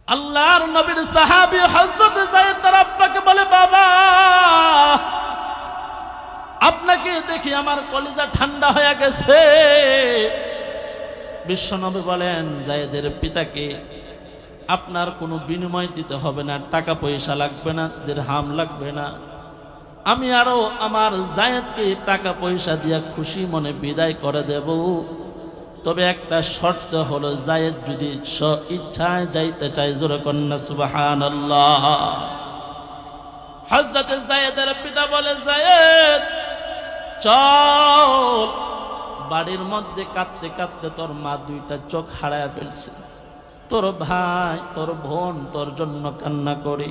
আল্লাহর নবীর সাহাবী হযরত যায়েদ তার আব্বাকে বলে, বাবা আপনাকে দেখি আমার কলিজা ঠান্ডা হয়ে গেছে। বিশ্বনবী বলেন, যায়েদের পিতাকে আপনার কোনো বিনিময় দিতে হবে না, টাকা পয়সা লাগবে না, দিরহাম লাগবে না। আমি আরো আমার যায়েদকে টাকা পয়সা দিয়া খুশি মনে বিদায় করে দেব। তবে একটা শর্ত হলো, যায়েদ যদি ইচ্ছায় যাইতে চায়, জোরে কন্যা সুবহানাল্লাহ। হযরত যায়েদের পিতা বলে, যায়েদ চল, বাড়ির মধ্যে কাঁদতে কাঁদতে তোর মা দুইটা চোখ হারায় ফেলছে, তোর ভাই তোর বোন তোর জন্য কান্না করি,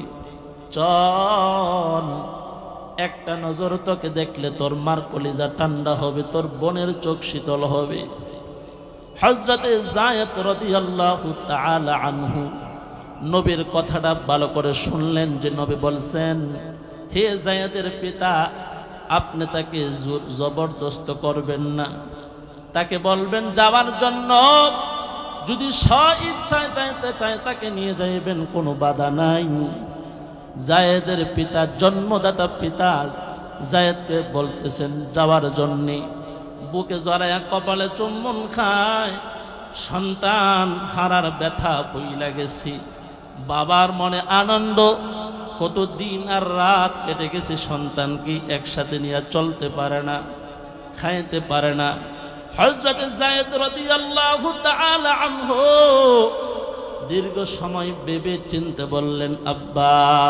চল একটা নজর তোকে দেখলে তোর মার কলিজা ঠান্ডা হবে, তোর বোনের চোখ শীতল হবে। হযরতে যায়েদ রাদিয়াল্লাহু তাআলা আনহু নবীর কথাটা ভালো করে শুনলেন, যে নবী বলছেন, হে যায়েদের পিতা, আপনি তাকে জবরদস্ত করবেন না, তাকে বলবেন যাওয়ার জন্য, যদি স্ব-ইচ্ছায় চাইতে চায় তাকে নিয়ে যাইবেন, কোনো বাধা নাই। যায়েদের পিতা, জন্মদাতা পিতা যায়েদকে বলতেছেন যাওয়ার জন্যে। বুকে জড়ায়া কপালে চুম্বন খায়, সন্তান হারার ব্যথা বইলা গেছি, বাবার মনে আনন্দ, কত দিন আর রাত কেটে গেছে, সন্তানকে একসাথে নিয়ে চলতে পারে না, খাইতে পারে না। হযরত যায়েদ রাদিয়াল্লাহু তাআলা আনহু দীর্ঘ সময় ভেবে চিন্তে বললেন, আব্বা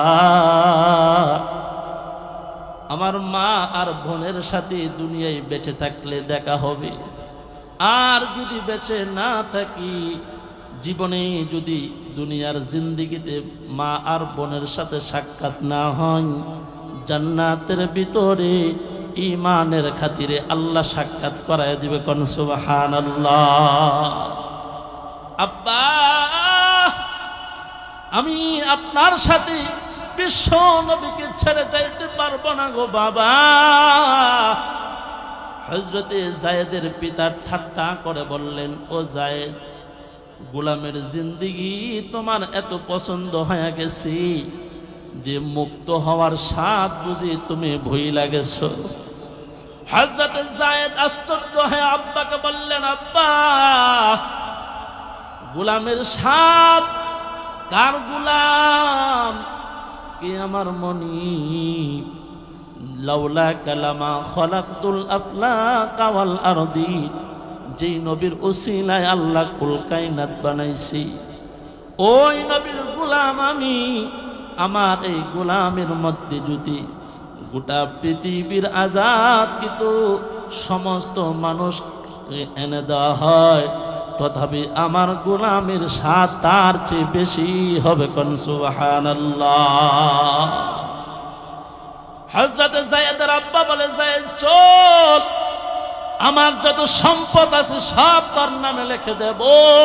আমার মা আর বোনের সাথে দুনিয়ায় বেঁচে থাকলে দেখা হবে, আর যদি বেঁচে না থাকি, জীবনে যদি দুনিয়ার জিন্দেগিতে মা আর বোনের সাথে সাক্ষাৎ না হয়, জান্নাতের ভিতরে ঈমানের খাতিরে আল্লাহ সাক্ষাৎ করায় দিবে। কোন সুবহানাল্লাহ। আব্বা আমি আপনার সাথে বিশ্ব নবীকে ছেড়ে যাইতে পারবো না গো বাবা। হযরতে যায়েদের পিতা ঠাট্টা করে বললেন, ও যায়েদ, গোলামের জিন্দেগি তোমার এত পছন্দ হয়ে গেছে যে মুক্ত হওয়ার স্বাদ বুঝি তুমি ভুইলা গেছো। হযরতে যায়েদ আশ্চর্য হয়ে আব্বাকে বললেন, আব্বা গোলামের স্বাদ কার গোলাম? কে আমার মনিব? লাউলা কালামা খলাকতুল আফলাকা ওয়াল আরদি, যেই নবীর উসিলায় আল্লাহ কুল কায়নাত বানাইছি, ওই নবীর গোলাম আমি। আমার এই গোলামের মধ্যে যদি গোটা পৃথিবীর আজাদ কিন্তু সমস্ত মানুষ এনে দেওয়া হয়, তথাপি আমার গোলামের স্বাদ তার চেয়ে বেশি হবে। কোন সুবহানাল্লাহ। হযরত যায়েদের আব্বা বলে, যায়েদ চল, আমার যত সম্পদ আছে সব তার নামে লিখে দেব।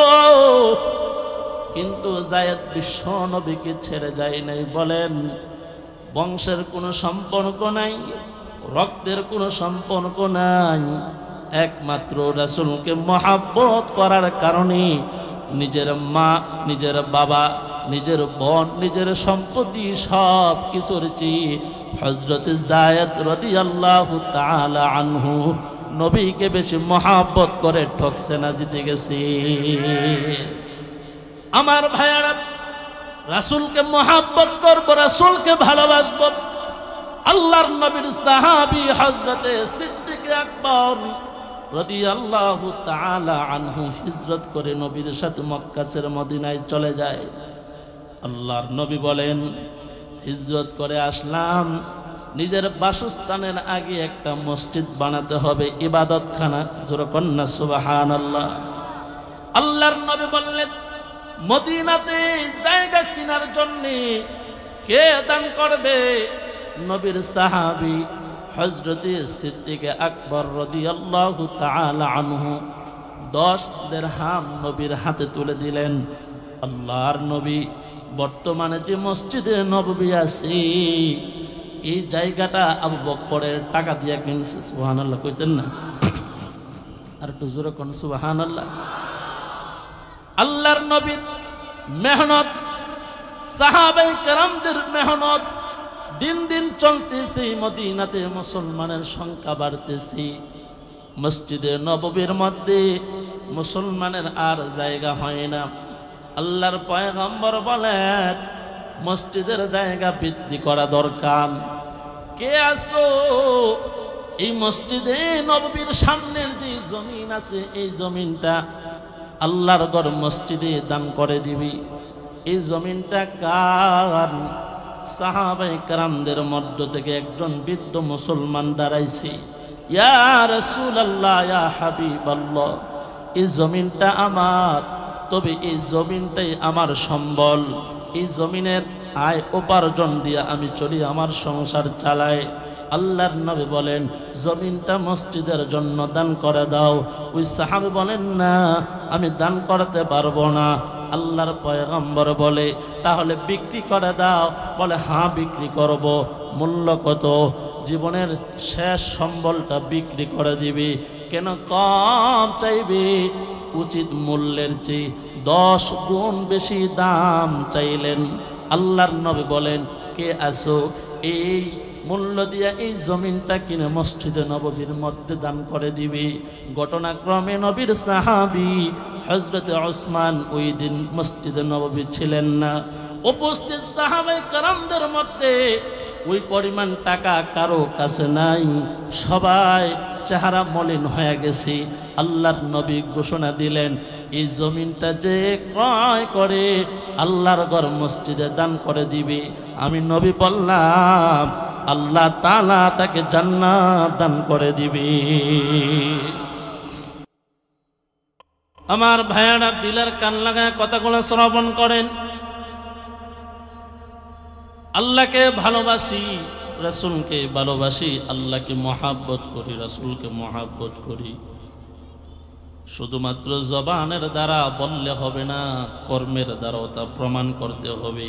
কিন্তু যায়েদ বিশ্ব নবীকে ছেড়ে যায় নাই। বলেন, বংশের কোনো সম্পর্ক নাই, রক্তের কোনো সম্পর্ক নাই, একমাত্র রাসূলকে মহব্বত করার কারণে নিজের মা, নিজের বাবা, নিজের বোন, নিজের সম্পত্তি সব কিছুর চেয়ে হযরত যায়েদ রাদিয়াল্লাহু তাআলা আনহু নবীকে বেশি মহব্বত করে ঠকছে না, জিতে গেছে। আমার ভাইয়ারা, রাসূলকে মহব্বত করব, রাসূলকে ভালোবাসব। আল্লাহর নবীর সাহাবী হযরতে সিদ্দিক আকবর রাদিয়াল্লাহু তাআলা আনহু হিজরত করে নবীর সাথে মক্কা ছেড়ে মদিনায় চলে যায়। আল্লাহর নবী বলেন, হিজরত করে আসলাম, নিজের বাসস্থানের আগে একটা মসজিদ বানাতে হবে, ইবাদতখানা। জোরে কন্না সুবহানাল্লাহ। আল্লাহর নবী বললেন, মদিনাতে জায়গা কেনার জন্য কে দান করবে? নবীর সাহাবী হযরতে সিদ্দিক আকবর রাদিয়াল্লাহু তাআলা আনহু 10 দিরহাম নবীর হাতে তুলে দিলেন। আল্লাহর নবী বর্তমানে যে মসজিদে নববী আছে, এই জায়গাটা আবু বকরের টাকা দিয়ে কিনছে। সুবহানাল্লাহ কইতেন না? আর একটু জোরে কোন সুবহানাল্লাহ। আল্লাহর নবীর মেহনত সাহাবায়ে কেরামদের মেহনত দিন দিন চলতেছে, মদিনাতে মুসলমানের সংখ্যা বাড়তেছে। মসজিদে নববীর মধ্যে মুসলমানের আর জায়গা হয় না। আল্লাহর পয়গম্বর বলেন মসজিদের জায়গা বৃদ্ধি করা দরকার। কে আসো এই মসজিদে নববীর সামনের যে জমিন আছে এই জমিনটা আল্লাহর ঘর মসজিদে দান করে দিবি। এই জমিনটা কার? সাহাবায়ে কেরামদের মধ্য থেকে একজন বৃদ্ধ মুসলমান দাঁড়াইছে, ইয়া রাসূলুল্লাহ, ইয়া হাবিবাল্লাহ, এই জমিনটা আমার, তবে এই জমিনটাই আমার সম্বল। এই জমিনের আয় উপার্জন দিয়ে আমি চলি, আমার সংসার চালাই। আল্লাহর নবী বলেন জমিনটা মসজিদের জন্য দান করে দাও। ওই সাহাবী বলেন না, আমি দান করতে পারবো না। আল্লাহর পয়গম্বর বলে তাহলে বিক্রি করে দাও। বলে হ্যাঁ বিক্রি করব। মূল্য কত? জীবনের শেষ সম্বলটা বিক্রি করে দিবি। কেন কম চাইবি? উচিত মূল্যের চেয়ে 10 গুণ বেশি দাম চাইলেন। আল্লাহর নবী বলেন কে আসো এই মূল্য দিয়া এই জমিনটা কিনে মসজিদে নববীর মধ্যে দান করে দিবি। ঘটনাক্রমে নবীর সাহাবী হযরতে ওসমান ওই দিন মসজিদে নববী ছিলেন না। উপস্থিত সাহাবায়ে কেরামদের মধ্যে ওই পরিমাণ টাকা কারো কাছে নাই, সবাই চেহারা মলিন হয়ে গেছে। আল্লাহর নবী ঘোষণা দিলেন এই জমিনটা যে ক্রয় করে আল্লাহর ঘর মসজিদে দান করে দিবে। আমি নবী বললাম আল্লাহ তাআলা তাকে জান্নাত দান করে দিবে। আমার ভাইয়েরা দিলের কান লাগায় কথাগুলো শ্রবণ করেন। আল্লাহকে ভালোবাসি, রাসূলকে ভালোবাসি, আল্লাহকে মহাব্বত করি, রাসূলকে মহাব্বত করি। শুধুমাত্র জবানের দ্বারা বললে হবে না, কর্মের দ্বারাও তা প্রমাণ করতে হবে।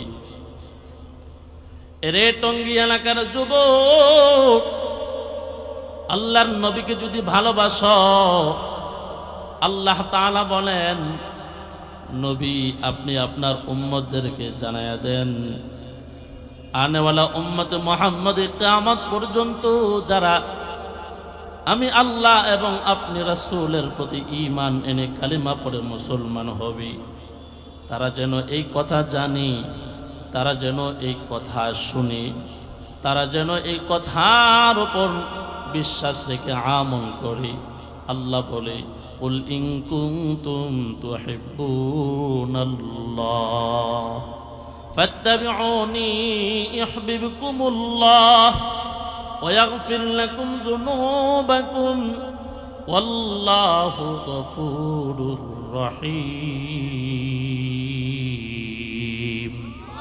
এরে টঙ্গী এলাকার যুবক, আল্লাহর নবীকে যদি ভালোবাসো, আল্লাহ তাআলা বলেন নবী আপনি আপনার উম্মতদেরকে জানায়া দেন আনেওয়ালা উম্মতে মুহাম্মদে কিয়ামত পর্যন্ত যারা আমি আল্লাহ এবং আপনি রাসূলের প্রতি ঈমান এনে কালিমা পড়ে মুসলমান হবে, তারা যেন এই কথা জানি, তারা যেন এই কথা শুনি, তারা যেন এই কথার উপর বিশ্বাস রেখে আমল করে। আল্লাহ বলে কুল ইন কুনতুম তুহিব্বুনাল্লাহ ফাত্তাবিউনি ইউহিব্বুকুমুল্লাহ ওয়া ইয়াগফির লাকুম যুনুবাকুম ওয়াল্লাহু গফুরুর রহিম।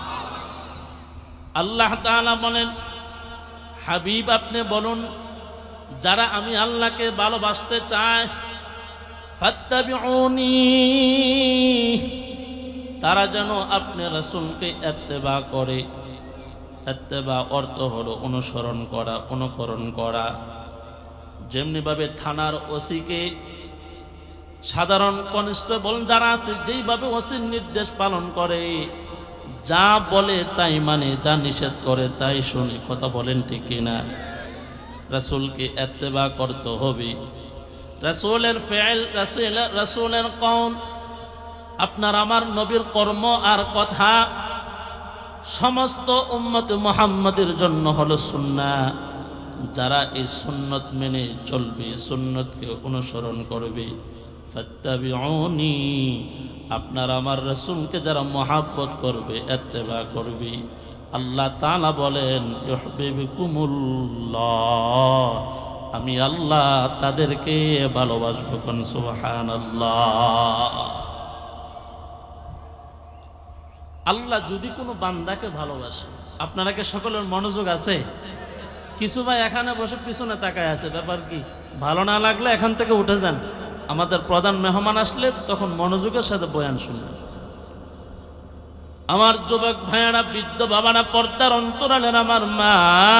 আল্লাহ তাআলা বলেন হাবিব আপনি বলুন যারা আমি আল্লাহকে ভালোবাসতে চায় ফাত্তাবিউনি, তারা যেন আপনি রাসূলকে ইত্তেবা করে। ইত্তেবা অর্থ হলো অনুসরণ করা, অনুকরণ করা। যেমনিভাবে থানার ওসিকে সাধারণ কনস্টেবল যারা আছে যেইভাবে ওসির নির্দেশ পালন করে, যা বলে তাই মানে, যা নিষেধ করে তাই শুনে। কথা বলেন ঠিক কিনা? রাসূলকে ইত্তেবা করতে হবে। রাসূলের ফেল, রাসূলের কওল, আপনার আমার নবীর কর্ম আর কথা সমস্ত উম্মতে মুহাম্মাদের জন্য হলো সুন্নাহ। যারা এই সুন্নত মেনে চলবে, সুন্নতকে অনুসরণ করবে, ফাত্তাবিউনি, আপনার আমার রাসূলকে যারা মহাব্বত করবে, ইত্তেবা করবে, আল্লাহ তাআলা বলেন ইউহিব্বুকুমুল্লাহ, আমি আল্লাহ তাদেরকে ভালোবাসবো। কোন সুবহানাল্লাহ। আল্লাহ যদি কোনো বান্দাকে ভালোবাসে, আপনারা কি সকলের মনোযোগ আছে? কিছু ভাই এখানে বসে পিছনে তাকায় আছে, ব্যাপার কি? ভালো না লাগলে এখান থেকে উঠে যান। আমাদের প্রধান মেহমান আসলে তখন মনোযোগের সাথে বয়ান শুনবেন। আমার যুবক ভাইয়ারা, বৃদ্ধ বাবারা, পর্দার অন্তরালের আমার মা,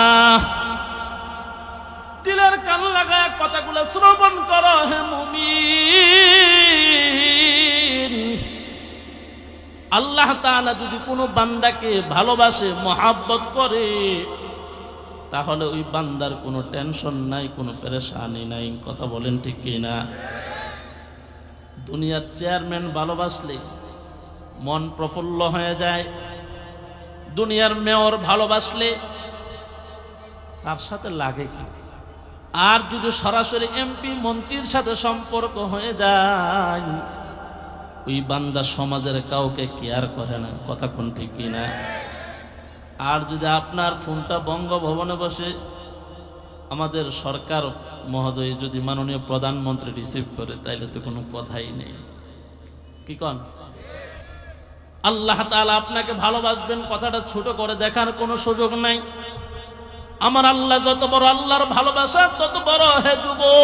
দিলের কান লাগায় কথাগুলো শ্রবণ করো। হে মুমিন, আল্লাহ তাআলা যদি কোনো বান্দাকে ভালোবাসে, মহাব্বত করে, তাহলে ওই বান্দার কোনো টেনশন নাই, কোনো পেরেশানি নাই। কথা বলেন ঠিক কিনা? দুনিয়ার চেয়ারম্যান ভালোবাসলে মন প্রফুল্ল হয়ে যায়, দুনিয়ার মেয়র ভালোবাসলে তার সাথে লাগে কি? আর যদি সরাসরি এমপি মন্ত্রীর সাথে সম্পর্ক হয়ে যায়, ওই বান্দা সমাজের কাউকে কেয়ার করে না। কথা কোন ঠিক কিনা? আর যদি আপনার ফোনটা বঙ্গভবনে বসে আমাদের সরকার মহোদয় যদি মাননীয় প্রধানমন্ত্রী রিসিভ করে, তাইলে তো কোনো কথাই নেই। কি কন? আল্লাহ তাআলা আপনাকে ভালোবাসবেন, কথাটা ছোট করে দেখার কোনো সুযোগ নাই। আমার আল্লাহ যত বড়, আল্লাহর ভালোবাসা তত বড়। হে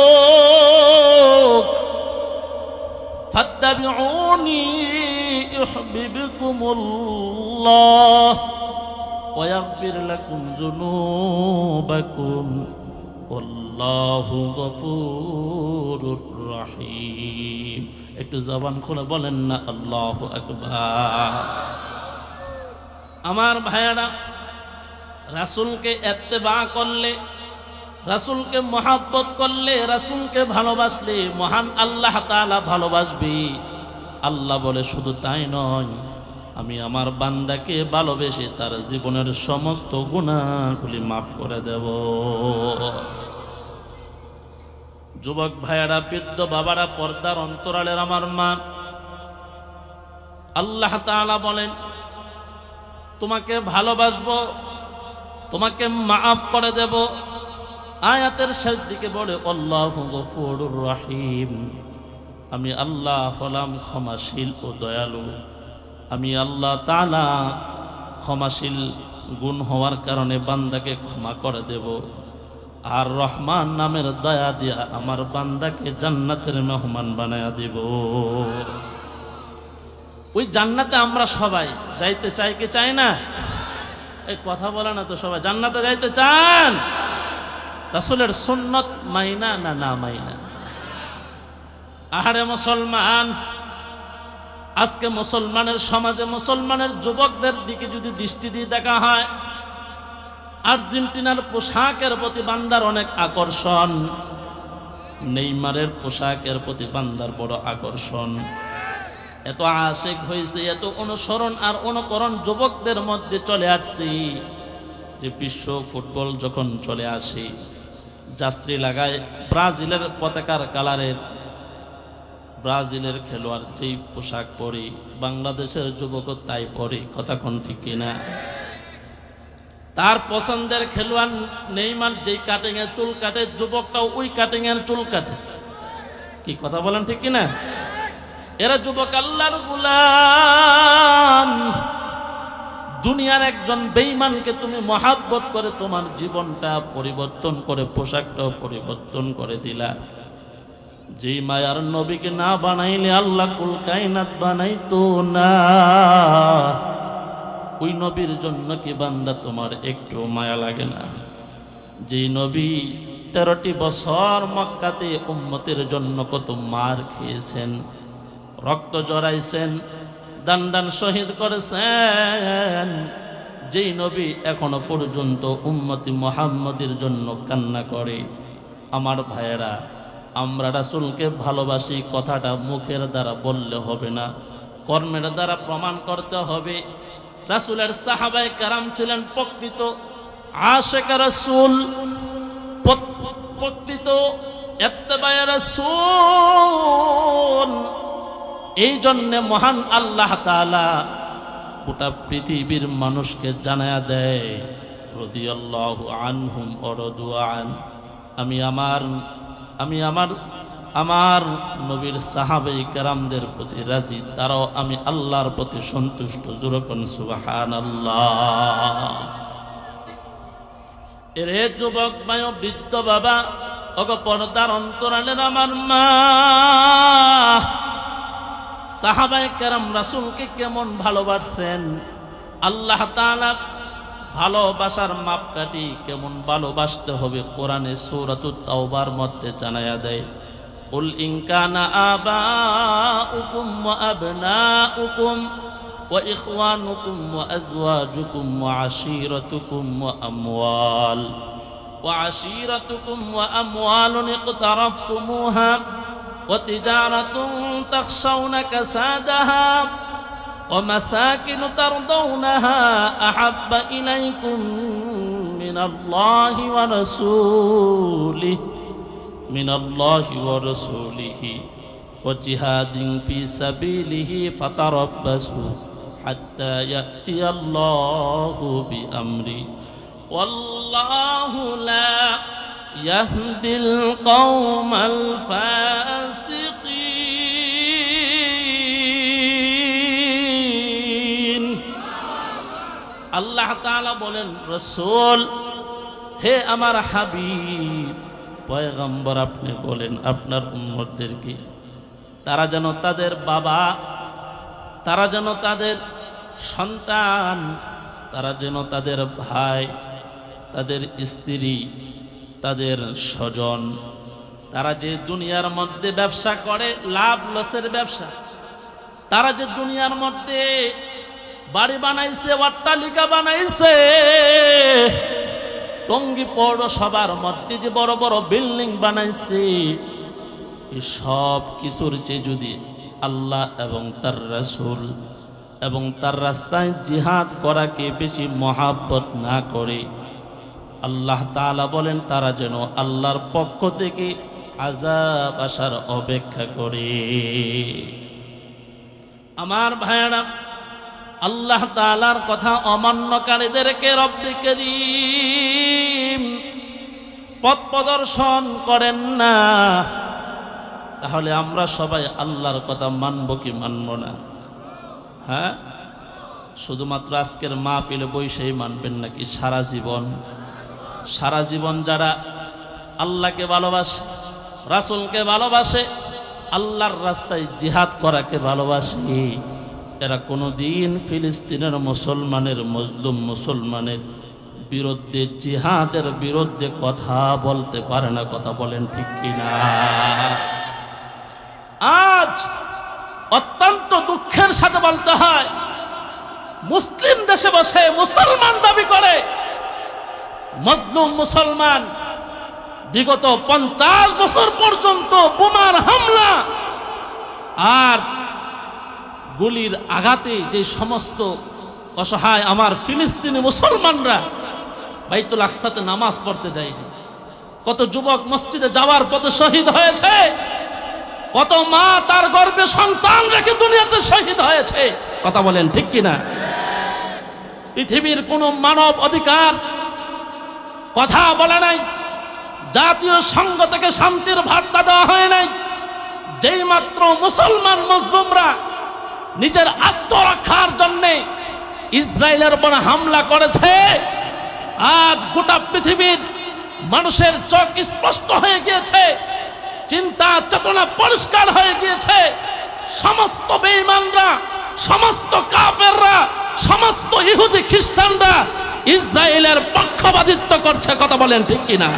যুবক, ফাত্তাবিউনি ইউহিব্বুকুমুল্লাহ ওয়া ইয়াগফির লাকুম যুনুবাকুম আল্লাহু গফুরুর রহিম। একটু জবান খুলে বলেন না আল্লাহু আকবার। আমার ভাইয়েরা, রাসূলকে ইত্তেবা করলে, রাসূলকে মহব্বত করলে, রাসূলকে ভালোবাসলে মহান আল্লাহ তাআলা ভালোবাসবে। আল্লাহ বলে শুধু তাই নয়, আমি আমার বান্দাকে ভালোবেসে তার জীবনের সমস্ত গুনাহগুলি মাফ করে দেব। যুবক ভাইয়েরা, বৃদ্ধ বাবারা, পর্দার অন্তরালের আমার মা, আল্লাহ তাআলা বলেন তোমাকে ভালোবাসবো, তোমাকে মাফ করে দেব। আয়াতের শেষ দিকে বলে আল্লাহু গফুরুর রহিম, আমি আল্লাহ হলাম ক্ষমাশীল ও দয়ালু। আমি আল্লাহ তাআলা ক্ষমাশীল গুণ হওয়ার কারণে বান্দাকে ক্ষমা করে দেব। আর রহমান নামের দয়া দিয়া আমার বান্দাকে জান্নাতের মেহমান বানায়া দেব। ওই জান্নাতে আমরা সবাই যাইতে চাই কি চাই না? এই কথা বলে না তো, সবাই জান্নাতে যাইতে চান? রাসূলের সুন্নত মাইনা না না মাইনা? আহারে মুসলমান, আজকে মুসলমানের সমাজে মুসলমানের যুবকদের দিকে যদি দৃষ্টি দিয়ে দেখা হয়, আর্জেন্টিনার পোশাকের প্রতি বান্দার অনেক আকর্ষণ, নেইমারের পোশাকের প্রতি বান্দার বড় আকর্ষণ। এত আশিক হয়েছে, এত অনুসরণ আর অনুকরণ যুবকদের মধ্যে চলে আসছে যে বিশ্ব ফুটবল যখন চলে আসে, জার্সি লাগায় ব্রাজিলের পতাকার কালারের, ব্রাজিলের খেলোয়াড় যেই পোশাক পরে বাংলাদেশের যুবকও তাই পরে। কথা কোন ঠিক কিনা? তার পছন্দের খেলোয়াড় নেইমার যেই কাটিং এর চুল কাটে, যুবকটাও ওই কাটিং এর চুল কাটে। কি কথা বলেন ঠিক কিনা? এরা যুবক আল্লাহর গোলাম। দুনিয়ার একজন বেঈমানকে তুমি মহাব্বত করে তোমার জীবনটা পরিবর্তন করে, পোশাকটাও পরিবর্তন করে দিলা। যেই মায়ার নবীকে না বানাইলে আল্লাহ কুল কায়নাত বানাইতো না। ওই নবীর জন্য কি বান্দা তোমার একটু মায়া লাগে না? যেই নবী 13টি বছর মক্কাতে উম্মতের জন্য কত মার খেয়েছেন, রক্ত জড়াইছেন, দান দান শহীদ করেছেন, যেই নবী এখনো পর্যন্ত উম্মতি মুহাম্মদের জন্য কান্না করে। আমার ভাইয়েরা, আমরা রাসূলকে ভালোবাসি কথাটা মুখের দ্বারা বললে হবে না, কর্মের দ্বারা প্রমাণ করতে হবে। রাসূলের সাহাবায়ে কেরাম ছিলেন প্রকৃত আশিক রাসূল, প্রকৃত ইত্তেবায়ে রাসূল। এই জন্য মহান আল্লাহ তাআলা গোটা পৃথিবীর মানুষকে জানায়া দেয় রাদিয়াল্লাহু আনহুম ওয়া রাদু আন। আমি আমার নবীর সাহাবায়ে কেরামদের প্রতি রাজি, তারাও আমি আল্লাহর প্রতি সন্তুষ্ট। জোরে কোন সুবহানাল্লাহ। এরে যুবক ভাই, বৃদ্ধ বাবা, ওগো পর্দার অন্তরালের আমার মা, সাহাবায়ে কেরাম রাসূলকে কেমন ভালোবাসেন, আল্লাহ তাআলা ভালোবাসার মাপকাঠি কেমন ভালোবাসতে হবে কোরআনে সূরাতুত তাওবার মধ্যে জানায়া দেয়। কুল ইন কানা আবাউকুম ওয়া আবনাউকুম وإخوانكم وأزواجكم وعشيرتكم وأموال اقترفتموها وتجارة تخشون كسادها ومساكن ترضونها أحب إليكم من الله ورسوله وجهاد في سبيله فتربصوا حتى يأتي الله بأمره والله لا يهدي القوم الفاسقين আল্লাহ তাআলা বলেন, রাসূল হে আমার হাবিব পয়গম্বর, আপনি বলেন আপনার উম্মতদেরকে তারা যেন তাদের বাবা, তারা যেন তাদের সন্তান, তারা যেন তাদের ভাই, তাদের স্ত্রী, তাদের স্বজন, তারা যে দুনিয়ার মধ্যে ব্যবসা করে লাভ লসের ব্যবসা, তারা যে দুনিয়ার মধ্যে বাড়ি বানাইছে, অট্টালিকা বানাইছে, টঙ্গী পৌরসভার মধ্যে যে বড় বড় বিল্ডিং বানাইছে, এই সব কিছুর চেয়ে যদি আল্লাহ এবং তার রাসূল এবং তার রাস্তায় জিহাদ করাকে বেশি মহাব্বত না করে, আল্লাহ তাআলা বলেন তারা যেন আল্লাহর পক্ষ থেকে আযাব আসার অপেক্ষা করে। আমার ভাইরা, আল্লাহ তাআলার কথা অমান্যকারীদেরকে রব্বে কারীম পথ প্রদর্শন করেন না। তাহলে আমরা সবাই আল্লাহর কথা মানব কি মানব না? হ্যাঁ, শুধুমাত্র আজকের মাহফিলে বৈশাই মানবেন নাকি সারা জীবন? সারা জীবন যারা আল্লাহকে ভালোবাসে, রাসূলকে ভালোবাসে, আল্লাহর রাস্তায় জিহাদ করাকে ভালোবাসে, এরা কোনোদিন ফিলিস্তিনের মুসলমানের, মজলুম মুসলমানের বিরুদ্ধে, জিহাদের বিরুদ্ধে কথা বলতে পারে না। কথা বলেন ঠিক কিনা? আজ অত্যন্ত দুঃখের সাথে বলতে হয়, মুসলিম দেশে বসে মুসলমান দাবি করে মজলুম মুসলমান বিগত 50 বছর পর্যন্ত বোমার হামলা আর গুলির আঘাতে যে সমস্ত অসহায় আমার ফিলিস্তিনি মুসলমানরা বাইতুল আকসাতে নামাজ পড়তে যায়নি, কত যুবক মসজিদে যাওয়ার পথে শহীদ হয়েছে, কত মা তার গর্ভে সন্তান রেখে দুনিয়াতে শহীদ হয়েছে। কথা বলেন ঠিক কিনা? পৃথিবীর কোন মানব অধিকার কথা বলে নাই, জাতীয় সংঘ থেকে শান্তির বার্তা দেওয়া হয় নাই। যেই মাত্র মুসলমান মজলুমরা নিজের আত্মরক্ষার জন্য ইসরায়েলের উপর হামলা করেছে, আজ গোটা পৃথিবীর মানুষের চোখ স্পষ্ট হয়ে গিয়েছে, চিন্তা চেতনা পরিষ্কার হয়ে গিয়েছে। সমস্ত বেঈমানরা, সমস্ত কাফেররা, সমস্ত ইহুদি খ্রিস্টানরা ইসরায়েলের পক্ষপাতিত্ব করছে। কথা বলেন ঠিক কিনা?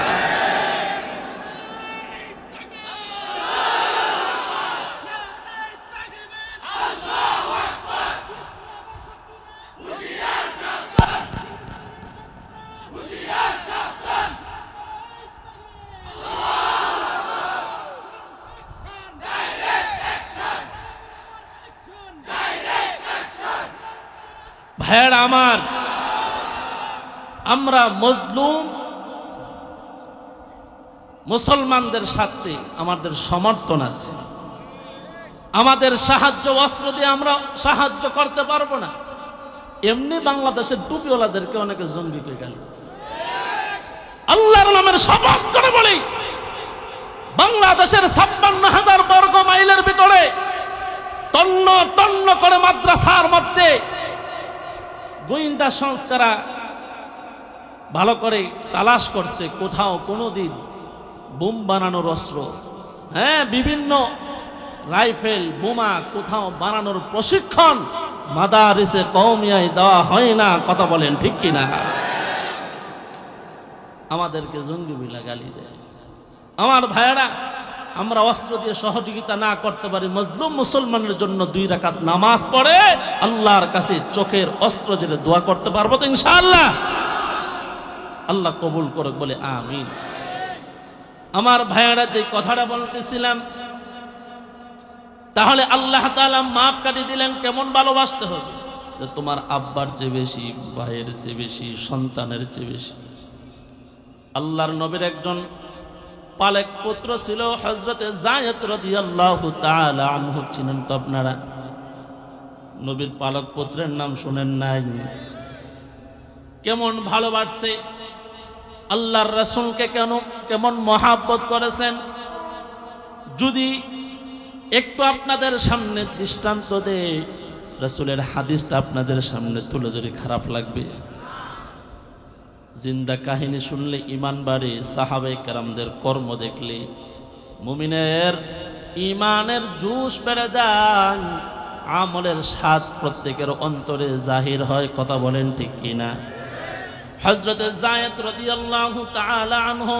ভাইয়েরা আমার, আমরা মজলুম মুসলমানদের সাথে আমাদের সমর্থন আছে, আমাদের সাহায্য অস্ত্র দিয়ে আমরা সাহায্য করতে পারবো না। এমনি বাংলাদেশের টুপিওয়ালাদেরকে অনেকে জঙ্গি করে গেল। আল্লাহর নামের শপথ করে বলি, বাংলাদেশের 56,000 বর্গ মাইলের ভিতরে তন্ন তন্ন করে মাদ্রাসার মধ্যে গোয়েন্দা সংস্থারা ভালো করে তালাশ করছে, কোথাও কোনোদিন বোম বানানোর অস্ত্র, হ্যাঁ বিভিন্ন রাইফেল বোমা কোথাও বানানোর প্রশিক্ষণ মাদারিসে কওমিয়ায় দেওয়া হয় না। কথা বলেন ঠিক কিনা? আমাদেরকে জঙ্গি বলে গালি দেয়। আমার ভাইয়েরা, আমরা অস্ত্র দিয়ে সহযোগিতা না করতে পারি, মজলুম মুসলমানের জন্য 2 রাকাত নামাজ পড়ে আল্লাহর কাছে চোখের অস্ত্র জেলে দোয়া করতে পারবো তো ইনশাআল্লাহ? আল্লাহ কবুল করুক বলে আমিন। আমার ভাইয়েরা, যে কথাটা বলতেছিলাম, তাহলে আল্লাহ তাআলা মাপ কাটি দিলেন কেমন ভালোবাসতে হবে, যে তোমার আব্বার চেয়ে বেশি, ভাইয়ের চেয়ে বেশি, সন্তানের চেয়ে বেশি। আল্লাহর নবীর একজন পালেক পুত্র ছিল হযরতে যায়েদ রাদিয়াল্লাহু তাআলা আনহু। চিনেন তো আপনারা? নবীর পালক পুত্রের নাম শুনেন নাই? কেমন ভালোবাসছে, আল্লাহর রাসূলকে কেমন মহাব্বত করেছেন। যদি একটু আপনাদের সামনে দৃষ্টান্ত দেই, রাসূলের হাদিসটা আপনাদের সামনে তুলে ধরে খারাপ লাগবে। জিন্দা কাহিনী শুনলে ঈমান বাড়ে, সাহাবায়ে কেরামদের কর্ম দেখলে মুমিনের ঈমানের জোশ বেড়ে যায়, আমলের স্বাদ প্রত্যেকের অন্তরে জাহির হয়। কথা বলেন ঠিক কিনা? হযরতে যায়েদ রাদিয়াল্লাহু তাআলা আনহু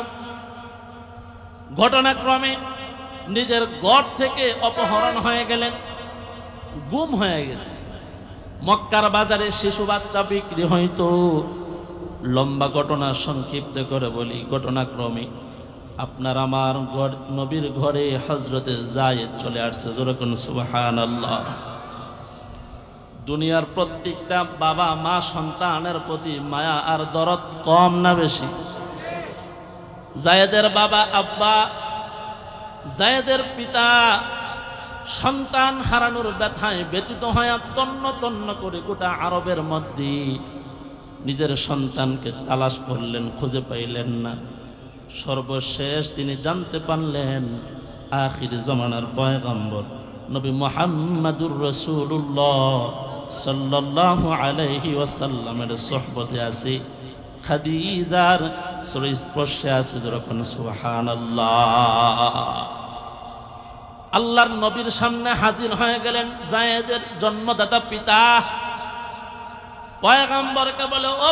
ঘটনাক্রমে নিজের ঘর থেকে অপহরণ হয়ে গেলেন, গুম হয়ে গেছে। মক্কার বাজারে শিশু বাচ্চা বিক্রি হইতো। লম্বা ঘটনা সংক্ষিপ্ত করে বলি, ঘটনাক্রমে আপনার আমার নবীর ঘরে হযরতে যায়েদ চলে আসছে। যেরকম সুবহানাল্লাহ। দুনিয়ার প্রত্যেকটা বাবা মা সন্তানের প্রতি মায়া আর দরদ কম না বেশি? যায়েদের বাবা আব্বা, যায়েদের পিতা সন্তান হারানোর ব্যথায় ব্যতীত হয়ে তন্ন তন্ন করে গোটা আরবের মধ্যে নিজের সন্তানকে তালাশ করলেন, খুঁজে পাইলেন না। সর্বশেষ তিনি জানতে পারলেন আখির জামানার পয়গম্বর নবী মুহাম্মদুর রাসূলুল্লাহ সাল্লাল্লাহু আলাইহি ওয়াসাল্লামের সুহবতে আছে, খাদিজার স্পর্শে আছে। যখন সুবহানাল্লাহ। আল্লাহর নবীর সামনে হাজির হয়ে গেলেন যায়েদের জন্মদাতা পিতা। পয়গম্বরকে বলে, ও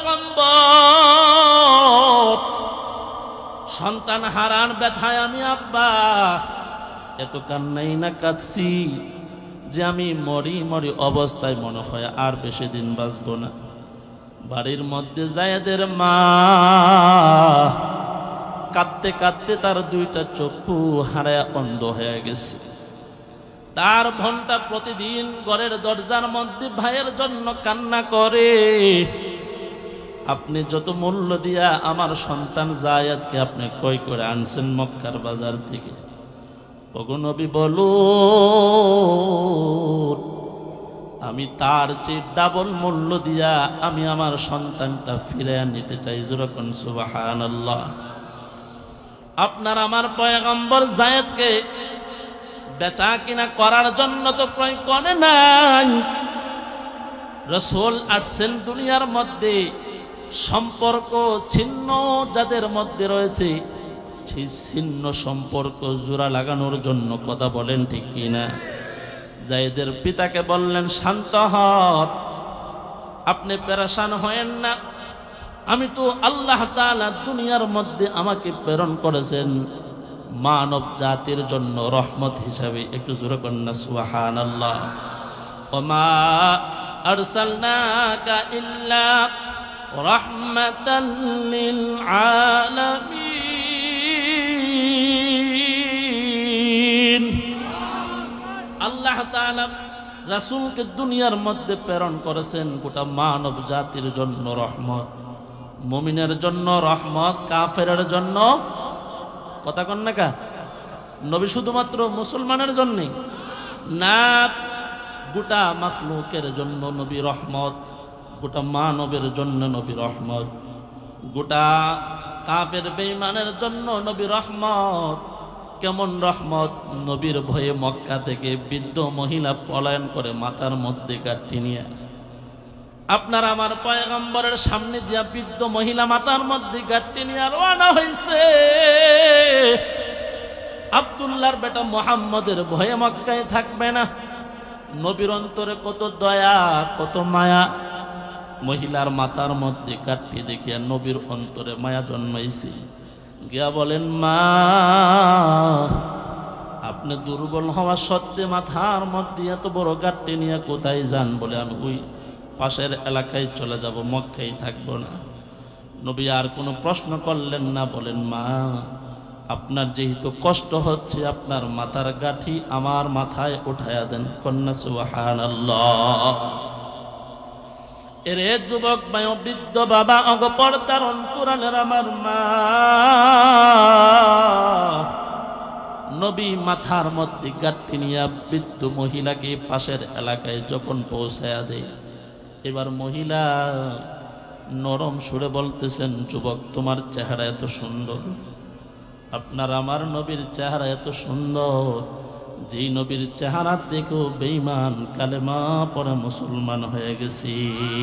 পয়গম্বর, সন্তান হারান ব্যথায় আমি আব্বা এত কান্নাই না কাঁদছি যে আমি মরি মরি অবস্থায় মনে হয় আর বেশি দিন বাঁচব না। বাড়ির মধ্যে যায়েদের মা কাঁদতে কাঁদতে তার 2টা চক্ষু হারায় অন্ধ হয়ে গেছে। তার বোনটা প্রতিদিন ঘরের দরজার মধ্যে ভাইয়ের জন্য কান্না করে, আপনি যত মূল্য দিয়া আমার সন্তান যায়েদকে আপনি ক্রয় করে আনছেন মক্কার বাজার থেকে, ওগো নবী বলুন, আমি তার চেয়ে ডাবল মূল্য দিয়া আমি আমার সন্তানটা ফিরে নিতে চাই। যেরকম সুবহানাল্লাহ। আপনার আমার পয়গম্বর যায়েদকে বেচা কিনা করার জন্য তো ক্রয় করে নাই। রাসূল আসছেন দুনিয়ার মধ্যে সম্পর্ক ছিন্ন যাদের মধ্যে রয়েছে, সেই ছিন্ন সম্পর্ক জোড়া লাগানোর জন্য। কথা বলেন ঠিক কিনা? যায়েদের পিতাকে বললেন, শান্ত হন, আপনি পেরেশান হয়েন না। আমি তো আল্লাহ তাআলা দুনিয়ার মধ্যে আমাকে প্রেরণ করেছেন মানব জাতির জন্য রহমত হিসাবে। একটু জোরে কন্যা সুবহানাল্লাহ। ওমা আরসালনাকা ইল্লা রাহমাতাল লিল আলামিন। আল্লাহ তাআলা রাসূলকে দুনিয়ার মধ্যে প্রেরণ করেছেন গোটা মানব জাতির জন্য রহমত। মুমিনের জন্য রহমত, কাফেরের জন্য। কথা কন না কা? নবী শুধুমাত্র মুসলমানের জন্য না, গোটা মাখলুকের জন্য নবী রহমত, গোটা মানবের জন্য নবী রহমত, গোটা কাফের বেঈমানের জন্য নবী রহমত। কেমন রহমত? নবীর ভয়ে মক্কা থেকে বৃদ্ধ মহিলা পলায়ন করে মাথার মধ্যে কাটি নিয়ে আপনার আমার পয়গম্বরের সামনে দিয়া বৃদ্ধ মহিলা মাথার মধ্যে গাঁটটি নিয়ে রওনা হয়েছে। আব্দুল্লাহর বেটা মুহাম্মদের ভয়ে মক্কায় থাকবে না। নবীর অন্তরে কত দয়া, কত মায়া। মহিলার মাথার মধ্যে গাঁটটি দেখিয়া নবীর অন্তরে মায়া জন্মাইছে। গিয়া বলেন, মা আপনি দুর্বল হওয়া সত্ত্বে মাথার মধ্যে এত বড় গাঁটটি নিয়ে কোথায় যান? বলে, আমি ওই পাশের এলাকায় চলে যাব, মক্কায় থাকবো না। নবী আর কোনো প্রশ্ন করলেন না, বলেন, মা আপনার যেহেতু কষ্ট হচ্ছে, আপনার মাথার গাঁঠি আমার মাথায় উঠায়া দেন। কন্যা সুবহানাল্লাহ। এরে যুবক বৃদ্ধ বাবা, অগপরতার অন্তরালের আমার মা, নবী মাথার মধ্যে গাঁটটি নিয়ে বৃদ্ধ মহিলাকে পাশের এলাকায় যখন পৌঁছায়া দেয়, এবার মহিলা নরম সুরে বলতেছেন, যুবক তোমার চেহারা এত সুন্দর, আপনার আমার নবীর চেহারা এত সুন্দর, যেই নবীর চেহারা দেখো বেঈমান কালেমা পড়ে মুসলমান হয়ে গেছি।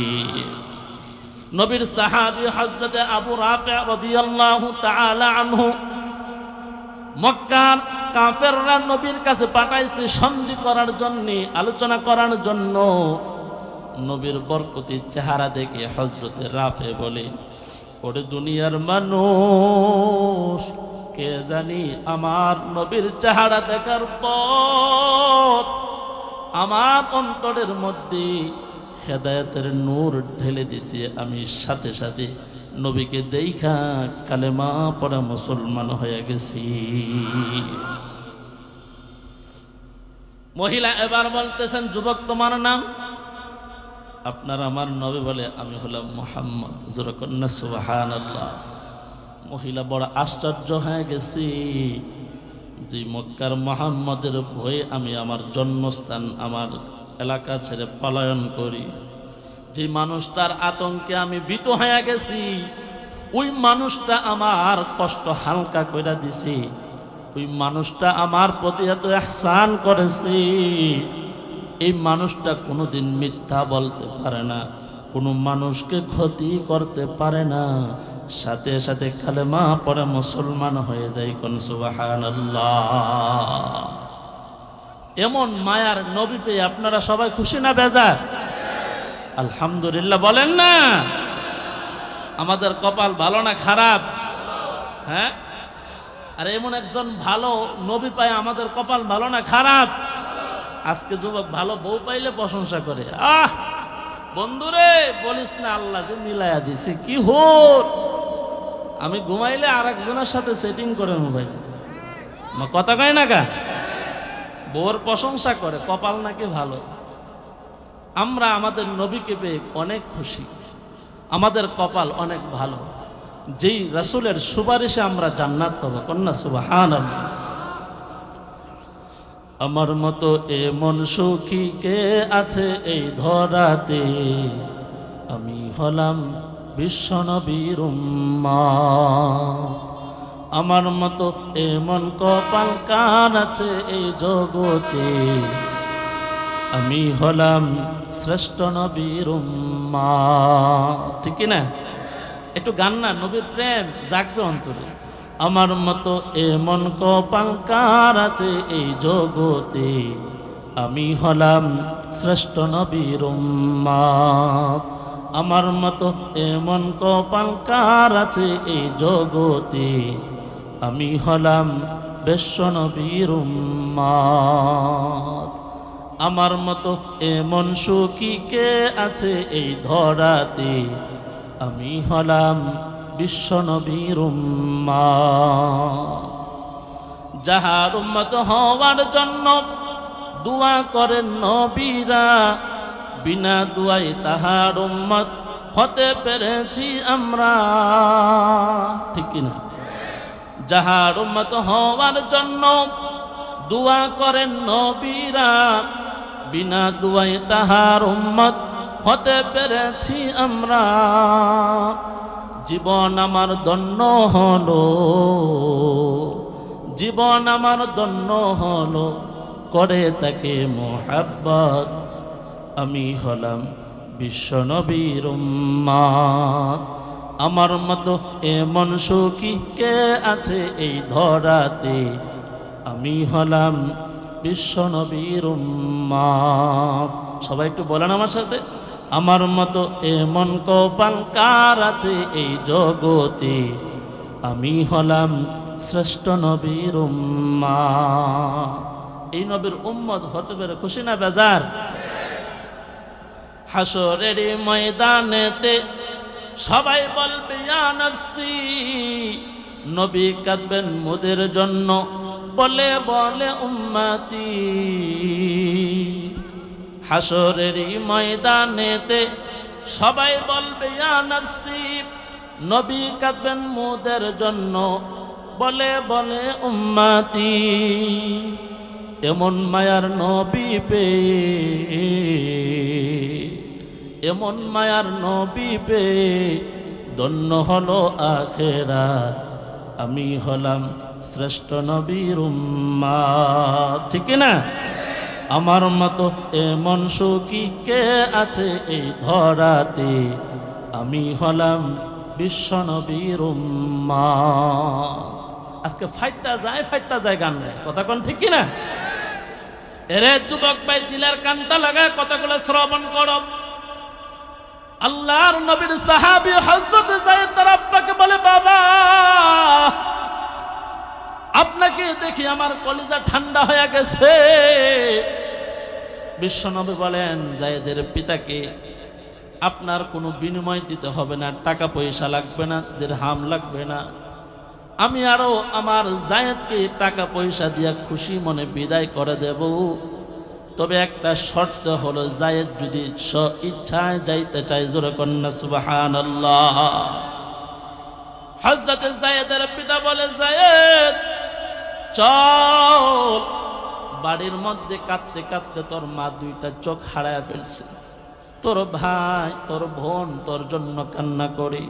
নবীর সাহাবী হযরত আবু রাফি রাদিয়াল্লাহু তাআলা আনহু মক্কার কাফেররা নবীর কাছে পাঠাইছে সন্ধি করার জন্য, আলোচনা করার জন্য। নবীর বরকতি চেহারা দেখে হযরত রাফি বলে, ওরে দুনিয়ার মানুষ, কে জানি আমার নবীর চেহারা দেখার পর আমার অন্তরের মধ্যে হেদায়েতের নূর ঢেলে দিছে, আমি সাথে সাথে নবীকে দেখা কালেমা পড়া মুসলমান হয়ে গেছি। মহিলা এবার বলতেছেন, যুবক তোমার নাম? আপনার আমার নবী বলে, আমি হলাম মুহাম্মদ। জোরে কন্যা সুবহানাল্লাহ। মহিলা বড় আশ্চর্য হয়ে গেছি, যে মক্কার মুহাম্মদের ভয়ে আমি আমার জন্মস্থান, আমার এলাকা ছেড়ে পলায়ন করি, যে মানুষটার আতঙ্কে আমি ভীত হয়ে গেছি, ওই মানুষটা আমার কষ্ট হালকা করে দিছি, ওই মানুষটা আমার প্রতি এত ইহসান করেছে, এই মানুষটা কোনোদিন মিথ্যা বলতে পারে না, কোনো মানুষকে ক্ষতি করতে পারে না, সাথে সাথে কালেমা পড়ে মুসলমান হয়ে যায়। কোন সুবহানাল্লাহ। এমন মায়ার নবী পেয়ে আপনারা সবাই খুশি না বেজার? আলহামদুলিল্লাহ বলেন না? আমাদের কপাল ভালো না খারাপ? হ্যাঁ, আর এমন একজন ভালো নবী পায় আমাদের কপাল ভালো না খারাপ? আজকে যুবক ভালো বউ পাইলে প্রশংসা করে, আহ বন্ধুরে বলিস না, আল্লাহ যে মিলাইয়া দিছে, কি হোর আমি ঘুমাইলে আর একজনের সাথে সেটিং করে মোবাইল, কথা কয় না কা, বউর প্রশংসা করে, কপাল নাকি ভালো। আমরা আমাদের নবীকে পেয়ে অনেক খুশি, আমাদের কপাল অনেক ভালো, যেই রাসূলের সুপারিশে আমরা জান্নাত পাবো। কন্যা সুবহানাল্লাহ। আমার মতো এমন সুখী কে আছে এই ধরাতে, আমি হলাম বিশ্বনবীর উম্মত। আমার মতো এমন কপাল কার আছে এই জগতে, আমি হলাম শ্রেষ্ঠ নবীর উম্মত। ঠিক না? একটু গান না, নবীর প্রেম জাগবে অন্তরে। আমার মতো এমন কপাল কার আছে এই জগতে, আমি হলাম শ্রেষ্ঠ নবীর উম্মত। আমার মতো এমন কপাল কার আছে এই জগতে, আমি হলাম বিশ্ব নবীর উম্মত। আমার মতো এমন সুখী কে আছে এই ধরাতে, আমি হলাম বিশ্ব নবীর উম্মত। যাহার উম্মত হওয়ার জন্য দোয়া করেন নবীরা, বিনা দুয়াই তাহার উম্মত হতে পেরেছি আমরা। ঠিক কিনা? যাহার উম্মত হওয়ার জন্য দোয়া করেন নবীরা, বিনা দুয়াই তাহার উম্মত হতে পেরেছি আমরা। জীবন আমার ধন্য হলো, জীবন আমার ধন্য হলো, করে তাকে মুহাব্বত, আমি হলাম বিশ্ব নবীর উম্মত। আমার মতো এমন সুখী কে আছে এই ধরাতে, আমি হলাম বিশ্ব নবীর উম্মত। সবাই একটু বলেন আমার সাথে, আমার মতো এমন কপাল কার আছে এই জগতে, আমি হলাম শ্রেষ্ঠ নবীর উম্মত। এই নবীর উম্মত হতে পেরে খুশি না বেজার? হাসরের ময়দানেতে সবাই বলবে ইয়া নফসি, নবী কাঁদবেন মোদের জন্য, বলে বলে উম্মতি। হাসরের ময়দানেতে সবাই বলবে ইয়া নফসি, নবী কাঁদবেন মোদের জন্য, বলে বলে উম্মতি। এমন মায়ার নবী পেয়ে, এমন মায়ার নবী পেয়ে ধন্য হলো আখিরাত। আমি হলাম শ্রেষ্ঠ নবীর উম্মত। ঠিক না? আমার মতো এমন সুখী কে আছে এই ধরাতে? আমি হলাম বিশ্ব নবীর উম্মত। আজকে ফাইটটা যায় গান গায়, কথা কোন ঠিক না? এরে যুবক ভাই, দিলের কানটা লাগায় কথাগুলো শ্রবণ করো। আল্লাহর নবীর সাহাবী হযরত যায়েদ তার আব্বাকে বলে, বাবা আপনাকে দেখি আমার কলিজা ঠান্ডা হয়ে গেছে। বিশ্বনবী বলেন, যায়েদের পিতাকে আপনার কোনো বিনিময় দিতে হবে না, টাকা পয়সা লাগবে না, দিরহাম লাগবে না। আমি আরো আমার যায়েদকে টাকা পয়সা দিয়া খুশি মনে বিদায় করে দেব। তবে একটা শর্ত হলো, যায়েদ যদি ইচ্ছায় যাইতে চায়, জোরে কন্যা সুবহানাল্লাহ। হযরত যায়েদের পিতা বলে, যায়েদ চল, বাড়ির মধ্যে কাঁদতে কাঁদতে তোর মা দুইটা চোখ হারায় ফেলছে, তোর ভাই তোর বোন তোর জন্য কান্না করি,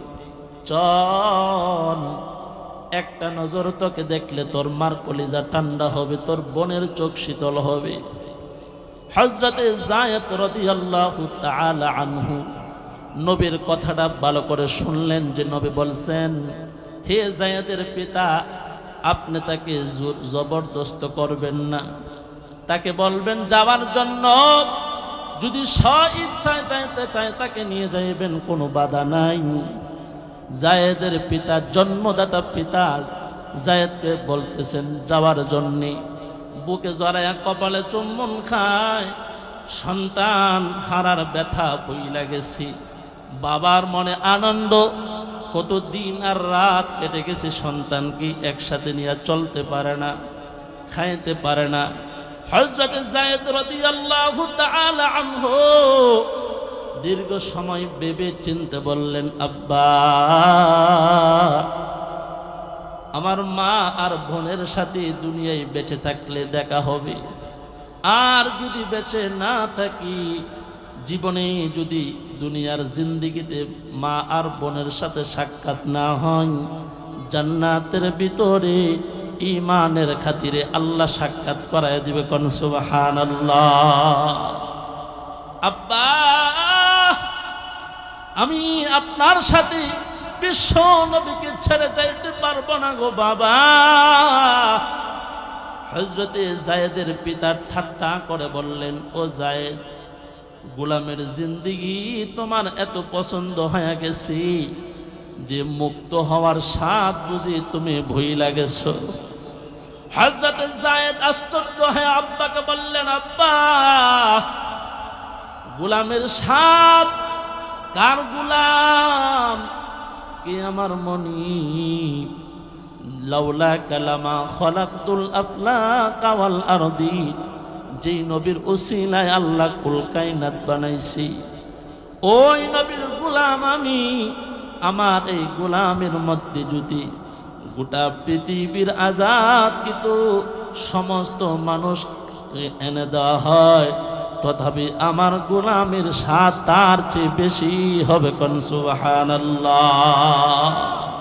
চল একটা নজর তোকে দেখলে তোর মার কলিজা ঠান্ডা হবে, তোর বোনের চোখ শীতল হবে। হযরতে যায়েদ রাদিয়াল্লাহু তাআলা আনহু নবীর কথাটা ভালো করে শুনলেন, যে নবী বলছেন, হে যায়েদের পিতা, আপনি তাকে জবরদস্ত করবেন না, তাকে বলবেন যাওয়ার জন্য, যদি স্ব-ইচ্ছায় চাইতে চায় তাকে নিয়ে যাইবেন, কোনো বাধা নাই। যায়েদের পিতা, জন্মদাতা পিতা যায়েদকে বলতেছেন যাওয়ার জন্যে। বুকে জড়ায়া কপালে চুম্বন খায়, সন্তান হারার ব্যথা বইলা গেছি, বাবার মনে আনন্দ, কত দিন আর রাত কেটে গেছে, সন্তানকে একসাথে নিয়ে চলতে পারে না, খাইতে পারে না। হযরত যায়েদ রাদিয়াল্লাহু তাআলা আনহু দীর্ঘ সময় ভেবে চিনতে বললেন, আব্বা আমার মা আর বোনের সাথে দুনিয়ায় বেঁচে থাকলে দেখা হবে, আর যদি বেঁচে না থাকি, জীবনে যদি দুনিয়ার জিন্দেগিতে মা আর বোনের সাথে সাক্ষাৎ না হয়, জান্নাতের ভিতরে ঈমানের খাতিরে আল্লাহ সাক্ষাৎ করায় দিবে। কোন সুবহানাল্লাহ। আব্বা আমি আপনার সাথে বিশ্ব নবীকে ছেড়ে যাইতে পারবো না গো বাবা। হযরতে যায়েদের পিতা ঠাট্টা করে বললেন, ও যায়েদ, গোলামের জিন্দেগি তোমার এত পছন্দ হয়ে গেছে যে মুক্ত হওয়ার স্বাদ বুঝি তুমি ভুইলা গেছো। হযরতে যায়েদ আশ্চর্য হয়ে আব্বাকে বললেন, আব্বা গোলামের স্বাদ কার গোলাম? কে আমার মনি? লাউলা কালামা খলাকতুল আফলাকা ওয়াল আরদি, যেই নবীর উসিলায় আল্লাহ কুল কায়নাত বানাইছি, ওই নবীর গোলাম আমি। আমার এই গোলামের মধ্যে যদি গোটা পৃথিবীর আজাদ কিন্তু সমস্ত মানুষ এনে দেওয়া হয়, তথাপি আমার গোলামের স্বাদ তার চেয়ে বেশি হবে। কোন সুবহানাল্লাহ।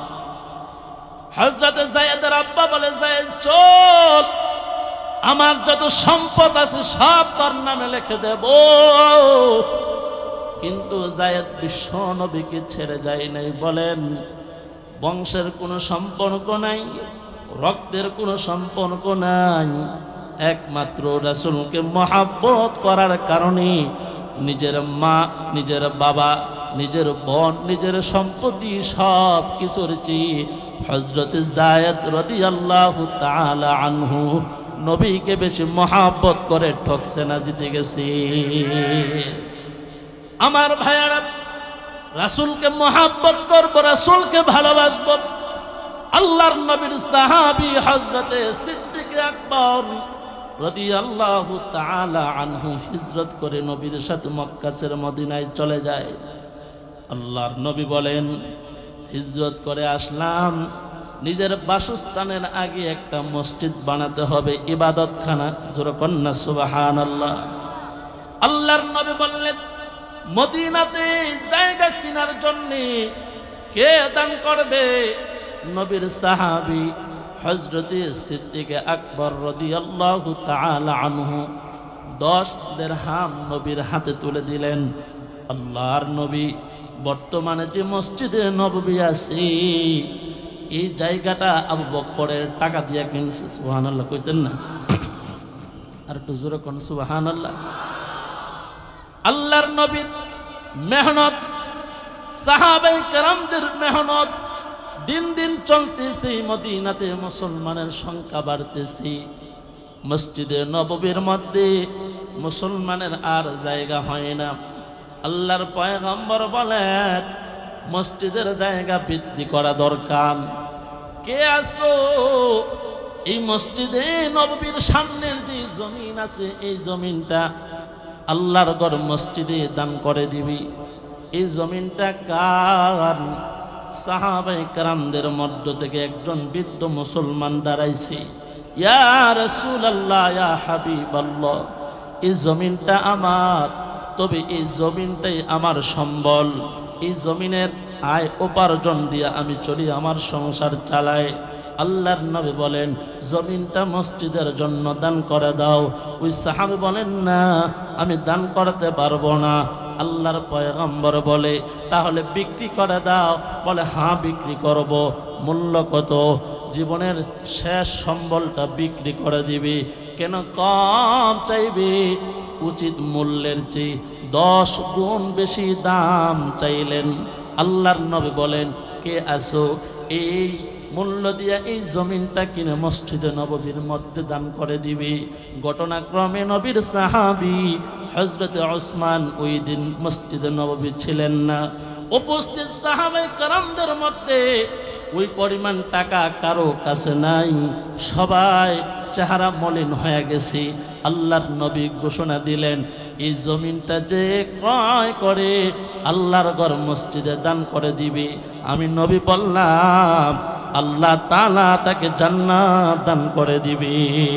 হযরত যায়েদের আব্বা বলে, যায়েদ চল, আমার যত সম্পদ আছে সব তোর নামে লিখে দেব। কিন্তু যায়েদ বিশ্ব নবীকে ছেড়ে যায় নাই। বলেন, বংশের কোনো সম্পর্ক নাই, রক্তের কোনো সম্পর্ক নাই, একমাত্র রাসূলকে মহব্বত করার কারণে নিজের মা, নিজের বাবা, নিজের বোন, নিজের সম্পত্তি সব কিছুর চেয়ে হযরত যায়েদ রাদিয়াল্লাহু তাআলা আনহু নবীকে বেশি মহব্বত করে ঠকছে না জিতে গেছে। আমার ভাইয়ারা, রাসূলকে মহব্বত করব, রাসূলকে ভালোবাসব। আল্লাহর নবীর সাহাবী হযরত সিদ্দিক আকবর রাদিয়াল্লাহু তাআলা আনহু হিজরত করে নবীর সাথে মক্কা ছেড়ে মদিনায় চলে যায়। আল্লাহর নবী বলেন, হিজরত করে আসলাম, নিজের বাসস্থানের আগে একটা মসজিদ বানাতে হবে, ইবাদতখানা। জোরে কন্যা সুবহানাল্লাহ। আল্লাহর নবী বললেন, মদিনাতে জায়গা কেনার জন্য কে দান করবে? নবীর সাহাবী হযরত সিদ্দিক আকবর রাদিয়াল্লাহু তাআলা আনহু 10 দিরহাম নবীর হাতে তুলে দিলেন। আল্লাহর নবী বর্তমানে যে মসজিদে নববী আছে, এই জায়গাটা আবু বকরের টাকা দিয়ে কিনছে। সুবহানাল্লাহ কইতেন না? আর একটু জোরে কোন সুবহানাল্লাহ। আল্লাহর নবীর মেহনত, সাহাবায়ে কেরামদের মেহনত দিন দিন চলতেছে। মদিনাতে মুসলমানের সংখ্যা বাড়তেছে। মসজিদে নববীর মধ্যে মুসলমানের আর জায়গা হয় না। আল্লাহর পয়গম্বর বলেন, মসজিদের জায়গা বৃদ্ধি করা দরকার। কে আসো এই মসজিদে নববীর সামনের যে জমিন আছে, এই জমিনটা আল্লাহর ঘর মসজিদে দান করে দিবি। এই জমিনটা কার? সাহাবায়ে কেরামদের মধ্য থেকে একজন বৃদ্ধ মুসলমান দাঁড়াইছে। ইয়া রাসূলুল্লাহ, ইয়া হাবিবাল্লাহ, এই জমিনটা আমার, তবে এই জমিনটাই আমার সম্বল। এই জমিনের আয় উপার্জন দিয়ে আমি চলি, আমার সংসার চালাই। আল্লাহর নবী বলেন, জমিনটা মসজিদের জন্য দান করে দাও। ওই সাহাবী বলেন, না, আমি দান করতে পারবো না। আল্লাহর পয়গম্বর বলে, তাহলে বিক্রি করে দাও। বলে, হ্যাঁ বিক্রি করব। মূল্য কত? জীবনের শেষ সম্বলটা বিক্রি করে দিবি। কেন কম চাইবি? উচিত মূল্যের চেয়ে 10 গুণ বেশি দাম চাইলেন। আল্লাহর নবী বলেন, কে আসো এই মূল্য দিয়া এই জমিনটা কিনে মসজিদে নববীর মধ্যে দান করে দিবি। ঘটনাক্রমে নবীর সাহাবী হযরত ওসমান ওই দিন মসজিদে নববী ছিলেন না। উপস্থিত সাহাবায়ে কেরামদের মধ্যে ওই পরিমাণ টাকা কারো কাছে নাই। সবাই চেহারা মলিন হয়ে গেছে। আল্লাহর নবী ঘোষণা দিলেন, এই জমিনটা যে ক্রয় করে আল্লাহর ঘর মসজিদে দান করে দিবি। আমি নবী বললাম, আল্লাহ তাআলা তাকে জান্নাত দান করে দিবি।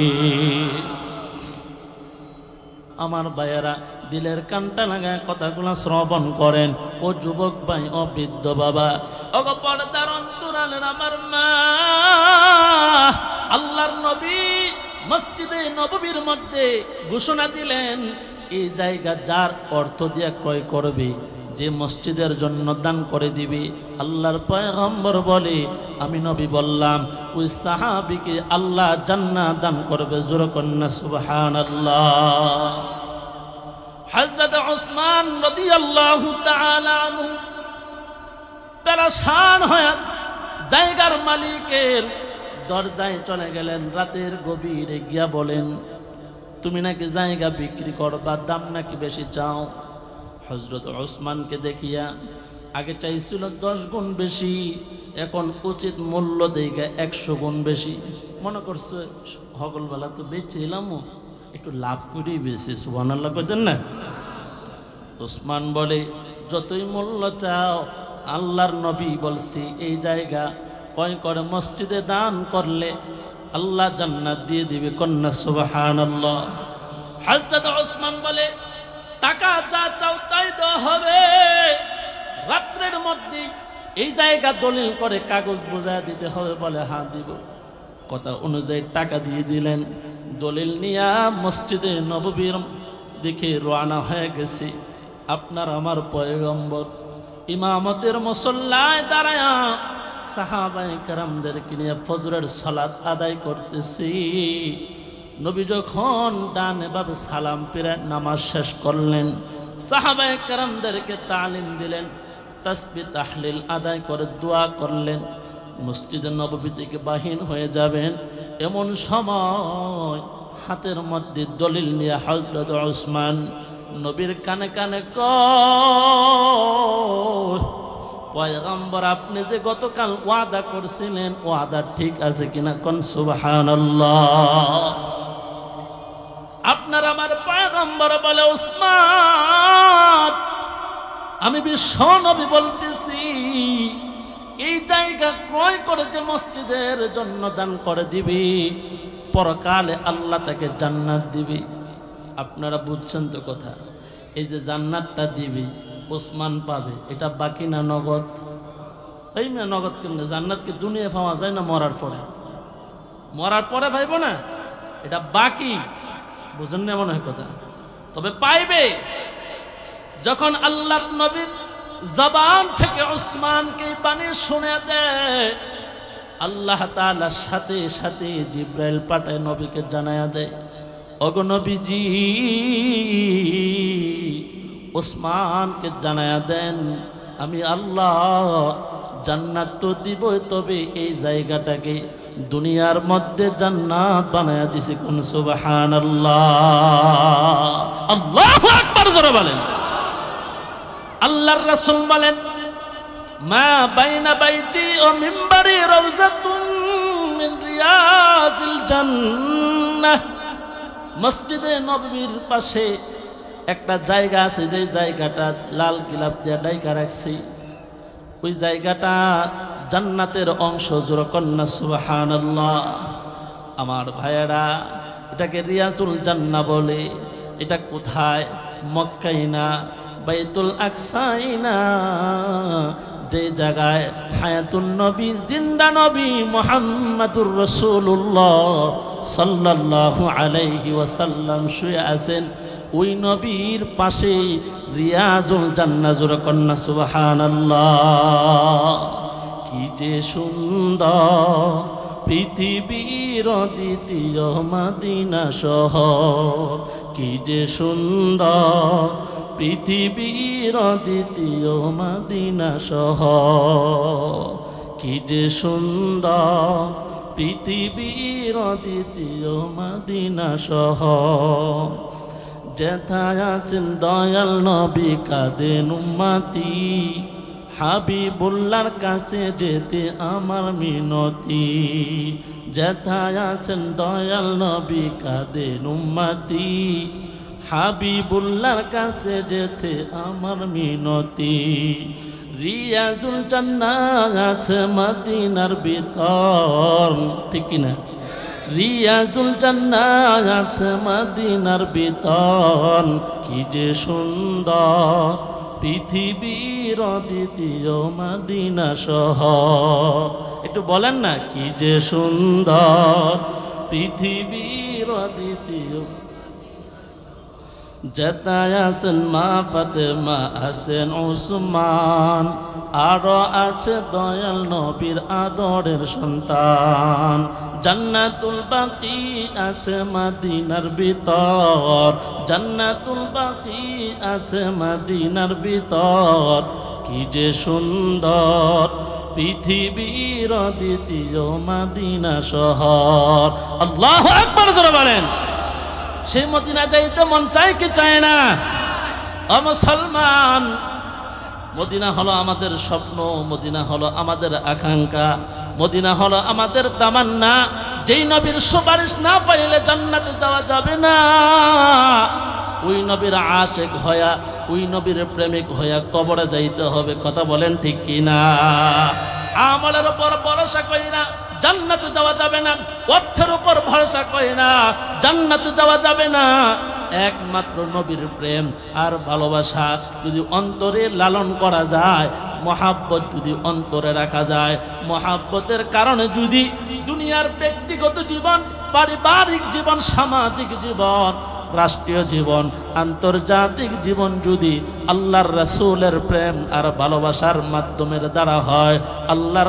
আমার ভাইয়েরা, দিলের কানটা লাগায় কথাগুলো শ্রবণ করেন। ও যুবক ভাই, ও বৃদ্ধ বাবা, ও পর্দার অন্তরালের আমার মা, আল্লাহর নবী মসজিদে নববীর মধ্যে ঘোষণা দিলেন, এই জায়গা যার অর্থ দিয়ে ক্রয় করবে, যে মসজিদের জন্য দান করে দিবি। আল্লাহর পয়গম্বর বলে, আমি নবী বললাম, ওই সাহাবীকে আল্লাহ জান্নাত দান করবে। জোরে কন্যা সুবহানাল্লাহ। হযরত ওসমান রাদিয়াল্লাহু তাআলা আনহু পেরেশান হয়ে জায়গার মালিকের দরজায় চলে গেলেন। রাতের গভীরে গিয়া বলেন, তুমি নাকি জায়গা বিক্রি করবা, দাম নাকি বেশি চাও? হযরত ওসমানকে দেখিয়া আগে চাইছিল 10 গুণ বেশি, এখন উচিত মূল্য দেইগা 100 গুণ বেশি। মনে করছে হগলবেলা তো বেচছিলাম, একটু লাভ করেই বেশি। সুবহানাল্লাহ কইতেন না? ওসমান বলে, যতই মূল্য চাও, আল্লাহর নবী বলছি এই জায়গা ক্রয় করে মসজিদে দান করলে আল্লাহ জান্নাত দিয়ে দিবে। কন্যা সুবহানাল্লাহ। হযরত ওসমান বলে, টাকা যা চাও তাই দেওয়া হবে। রাত্রের মধ্যে এই জায়গা দলিল করে কাগজ বোঝায় দিতে হবে। বলে, হ্যাঁ দিব। কথা অনুযায়ী টাকা দিয়ে দিলেন। দলিল নিয়া মসজিদে নববীর দিকে রওনা হয়ে গেছে। আপনার আমার পয়গম্বর ইমামতের মুসল্লায় দাঁড়ায়া সাহাবায়ে কেরামদেরকে নিয়ে ফজরের সালাত আদায় করতেছি। নবী যখন ডানে বামে সালাম ফিরে নামাজ শেষ করলেন, সাহাবায়ে কেরামদেরকে তালিম দিলেন, তাসবিহ তাহলিল আদায় করে দোয়া করলেন, মসজিদে নববী থেকে বাহির হয়ে যাবেন। এমন সময় হাতের মধ্যে দলিল নিয়ে হযরত উসমান নবীর কানে কানে কয়, পয়গম্বর আপনি যে গতকাল ওয়াদা করছিলেন ওয়াদা ঠিক আছে কিনা কোন সুবহানাল্লাহ। আপনার আমার পয়গম্বর বলে, উসমান আমি বিশ্ব নবী বলতেছি, এই জায়গা ক্রয় করে যে মসজিদের জন্য দান করে দিবি, পরকালে আল্লাহ তাকে জান্নাত দিবি। আপনারা বুঝছেন তো কথা? এই যে জান্নাতটা দিবি ওসমান পাবে, এটা বাকি না নগদ? এই না নগদ কেমনে? জান্নাত কি দুনিয়া পাওয়া যায় না মরার পরে? মরার পরে ভাইব না, এটা বাকি। বুঝেন না মনে হয় কথা? তবে পাইবে যখন আল্লাহর নবীর জবান থেকে উসমানকে বাণী শুনে দেয়, আল্লাহ তাআলা সাথে সাথে জিব্রাইল পাঠায় নবীকে জানায়া দেয়, ওগো নবীজি উসমানকে জানায়া দেন আমি আল্লাহ জান্নাত তো দিব, তবে এই জায়গাটাকে দুনিয়ার মধ্যে জান্নাত বানায়া দিছি। কোন সুবহানাল্লাহ, আল্লাহু আকবার জোরে বলেন। আল্লাহর রাসূল বলেন, মা বাইনা বাইতি ও মিম্বারি রাউযাতুন মিন রিয়াজিল জান্নাহ। মসজিদে নববীর পাশে একটা জায়গা আছে, যে জায়গাটা লাল গিলাপ দিয়ে ডাইকা রাখছি, ওই জায়গাটা জান্নাতের অংশ। জোরে কন্যা সুবহানাল্লাহ। আমার ভাইয়েরা, এটাকে রিয়াজুল জান্নাহ বলে। এটা কোথায়? মক্কায় না, বাইতুল আকসায় না, যে জায়গায় হায়াতুন নবী জিন্দা নবী মুহাম্মাদুর রাসূলুল্লাহ সাল্লাল্লাহু আলাইহি ওয়াসাল্লাম শুয়ে আছেন, ওই নবীর পাশে রিয়াজুল জান্নাহ। জোরে কন্যা সুবহানাল্লাহ। কি যে সুন্দর পৃথিবীর দ্বিতীয় মদিনা শহর, কি যে সুন্দর পৃথিবীর দ্বিতীয় মদিনা শহর, কি যে সুন্দর পৃথিবীর দ্বিতীয় মদিনা শহর। যেথায় আছেন দয়াল নবী কাঁদেন উম্মতি, হাবিবুল্লাহর কাছে যেতে আমার মিনতি। যেথায় আছেন দয়াল নবী কাঁদেন উম্মতি, হাবিবুল্লাহর কাছে যেতে আমার মিনতি। রিয়াজুল জান্নাহ আছে মদিনার ভিতর, ঠিক কিনা? রিয়াজুল জান্নাহ আছে মদিনার ভিতর, কি যে সুন্দর পৃথিবীর দ্বিতীয় মদিনা শহর। একটু বলেন না, কি যে সুন্দর পৃথিবীর দ্বিতীয়। যেথায় আছেন মা ফাতেমা, আছেন উসমান, আরো আছে দয়াল নবীর আদরের সন্তান। জান্নাতুল বাকি আছে মদিনার ভিতর, জান্নাতুল বাকি আছে মদিনার ভিতর, কি যে সুন্দর পৃথিবীর দ্বিতীয় মদিনা শহর। আল্লাহু আকবার জোরে বলেন। সেই মদিনা যাইতে মন চায় কি চায় না? ও মুসলমান, মদিনা হলো আমাদের স্বপ্ন, মদিনা হলো আমাদের আকাঙ্ক্ষা, মদিনা হলো আমাদের তামান্না। যেই নবীর সুপারিশ না পাইলে জান্নাতে যাওয়া যাবে না, ওই নবীর আশিক হয়া, ওই নবীর প্রেমিক হয়া কবরে যাইতে হবে। কথা বলেন ঠিক কিনা? আমলের উপর ভরসা করি না, জান্নাতে যাওয়া যাবে না। অর্থের উপর ভরসা করি না, জান্নাতে যাওয়া যাবে না। একমাত্র নবীর প্রেম আর ভালোবাসা যদি অন্তরে লালন করা যায়, মহাব্বত যদি অন্তরে রাখা যায়, মহাব্বতের কারণে যদি দুনিয়ার ব্যক্তিগত জীবন, পারিবারিক জীবন, সামাজিক জীবন, রাষ্ট্রীয় জীবন, আন্তর্জাতিক জীবন যদি আল্লাহর রাসূলের প্রেম আর ভালোবাসার মাধ্যমের দ্বারা হয়, আল্লাহর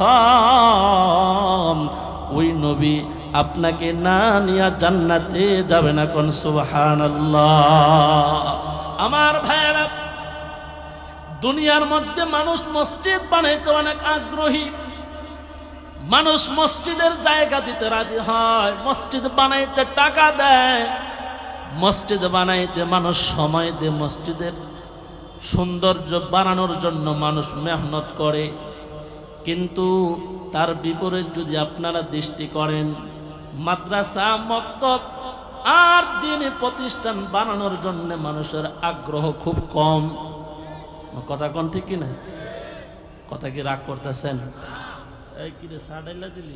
কসম ওই নবী আপনাকে না নিয়া জান্নাতে যাবে না। কোন সুবহানাল্লাহ। আমার ভাইরা, দুনিয়ার মধ্যে মানুষ মসজিদ বানাইতে অনেক আগ্রহী, মানুষ মসজিদের জায়গা দিতে রাজি হয়, মসজিদ বানাইতে টাকা দেয়, মসজিদ বানাইতে মানুষ সময় দেয়, মসজিদের সৌন্দর্য বাড়ানোর জন্য মানুষ মেহনত করে। কিন্তু তার বিপরীত যদি আপনারা দৃষ্টি করেন, মাদ্রাসা, মক্তব আর দ্বীনি প্রতিষ্ঠান বানানোর জন্য মানুষের আগ্রহ খুব কম। কথা কোন ঠিক কি না? কথা কি রাগ করতেছেন? এই কি রে সাড়াইলা দিলি?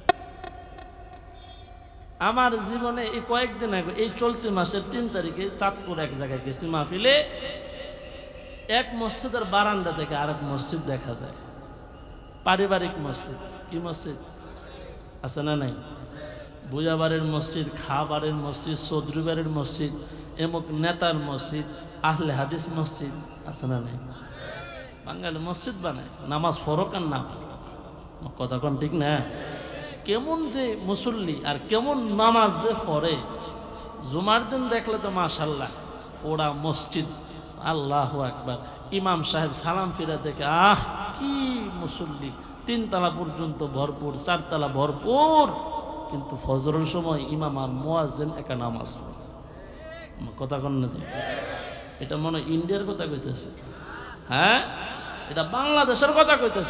আমার জীবনে এই কয়েকদিন আগে, এই চলতি মাসের 3 তারিখে চাঁদপুর এক জায়গায় গেছি মাহফিলে। এক মসজিদের বারান্দা থেকে আরেক মসজিদ দেখা যায়, পারিবারিক মসজিদ। কি মসজিদ আছে না নাই? বুয়াবাড়ির মসজিদ, খাবারের মসজিদ, চৌধুরীবাড়ির মসজিদ, এমক নেতার মসজিদ, আহলে হাদিস মসজিদ আছে না নাই? বাঙালি মসজিদ বানায়, নামাজ ফরক আর না ফরক। কথা কোন ঠিক না? কেমন যে মুসল্লি আর কেমন নামাজ যে পড়ে, জুমার দিন দেখলে তো মাশাল্লাহ ফোড়া মসজিদ, আল্লাহু আকবার। ইমাম সাহেব সালাম ফিরা দেখে আহ কি মুসল্লি, 3 তলা পর্যন্ত ভরপুর, 4 তলা ভরপুর। কিন্তু ফজরের সময় ইমাম আর মুয়াজ্জিন একা নামাজ পড়ে। কথা কোন না? এটা মনে ইন্ডিয়ার কথা কইতেছে? হ্যাঁ, এটা বাংলাদেশের কথা কইতেছে।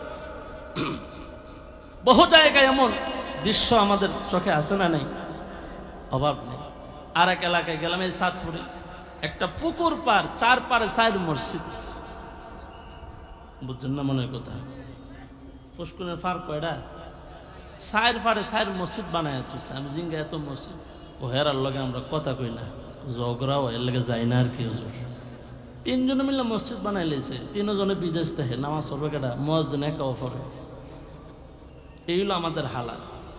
বহু জায়গায় এমন দৃশ্য আমাদের চোখে আছে না নাই? অভাব নেই। আর এক এলাকায় গেলাম, এই চাঁদপুরে একটা পুকুর পার, 4 পারে 4 মসজিদ। বুঝছেন না মনে কথা? পুষ্কুনের পার কয়টা? 4 পারে 4 মসজিদ বানায় তুলছে। আমি জিঙ্গা এত মসজিদ, ও হেরার লগে আমরা কথা কই না, ঝগড়াও এর লগে যাই না আর কি। 3 জনে মিলে মসজিদ বানাই লেছে, 3 জনে বিদেশ থেকে নামাজ পড়বে কেটা, মুয়াজ্জিন একা পড়ে। এই হলো আমাদের হালাত।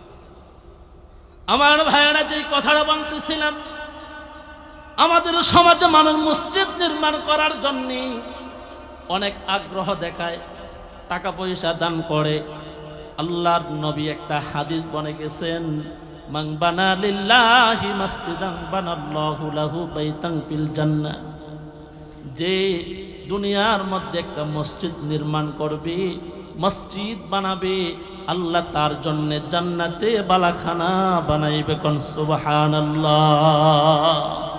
আমার ভাইয়েরা, যে কথাটা বলতেছিলাম, আমাদের সমাজে মানুষ মসজিদ নির্মাণ করার জন্য অনেক আগ্রহ দেখায়, টাকা পয়সা দান করে। আল্লাহর নবী একটা হাদিস বলে গেছেন, মান বানা লিল্লাহি মাসজিদান বানাল্লাহু লাহু বাইতান ফিল জান্নাহ। যে দুনিয়ার মধ্যে একটা মসজিদ নির্মাণ করবে, মসজিদ বানাবে, আল্লাহ তার জন্য জান্নাতে বালাখানা বানাইবে। কোন সুবহানাল্লাহ।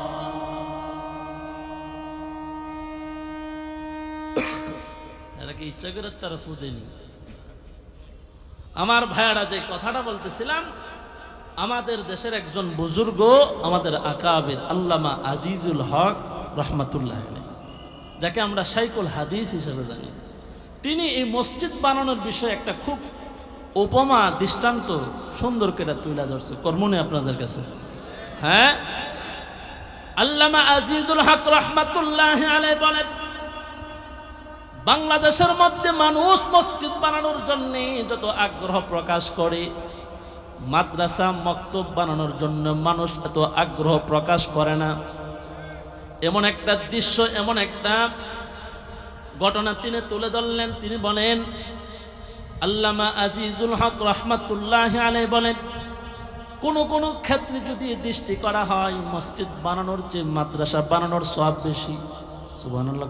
এরা কি ইচ্ছা করে তারা ফুদেনি? আমার ভাইয়ারা, যে কথাটা বলতেছিলাম, আমাদের দেশের একজন বুজুর্গ, আমাদের আকাবির আল্লামা আজিজুল হক রহমাতুল্লাহ আলাইহি, যাকে আমরা শাইখুল হাদিস হিসেবে জানি, তিনি এই মসজিদ বানানোর বিষয়ে একটা খুব উপমা দৃষ্টান্ত সুন্দর করে তুলে ধরছে। কর্মনে আপনাদের কাছে? হ্যাঁ, আল্লামা আজিজুল হক রহমাতুল্লাহ আলাইহি বলেন, বাংলাদেশের মধ্যে মানুষ মসজিদ বানানোর জন্য যত আগ্রহ প্রকাশ করে, মাদ্রাসা, মক্তব বানানোর জন্য মানুষ এত আগ্রহ প্রকাশ করে না। এমন একটা দৃশ্য, এমন একটা ঘটনা তিনি তুলে ধরলেন। তিনি বলেন, আল্লামা আজিজুল হক রহমাতুল্লাহ আলাইহি বলেন, কোন কোন ক্ষেত্রে যদি দৃষ্টি করা হয়, মসজিদ বানানোর চেয়ে মাদ্রাসা বানানোর সওয়াব বেশি। সুবহানাল্লাহ।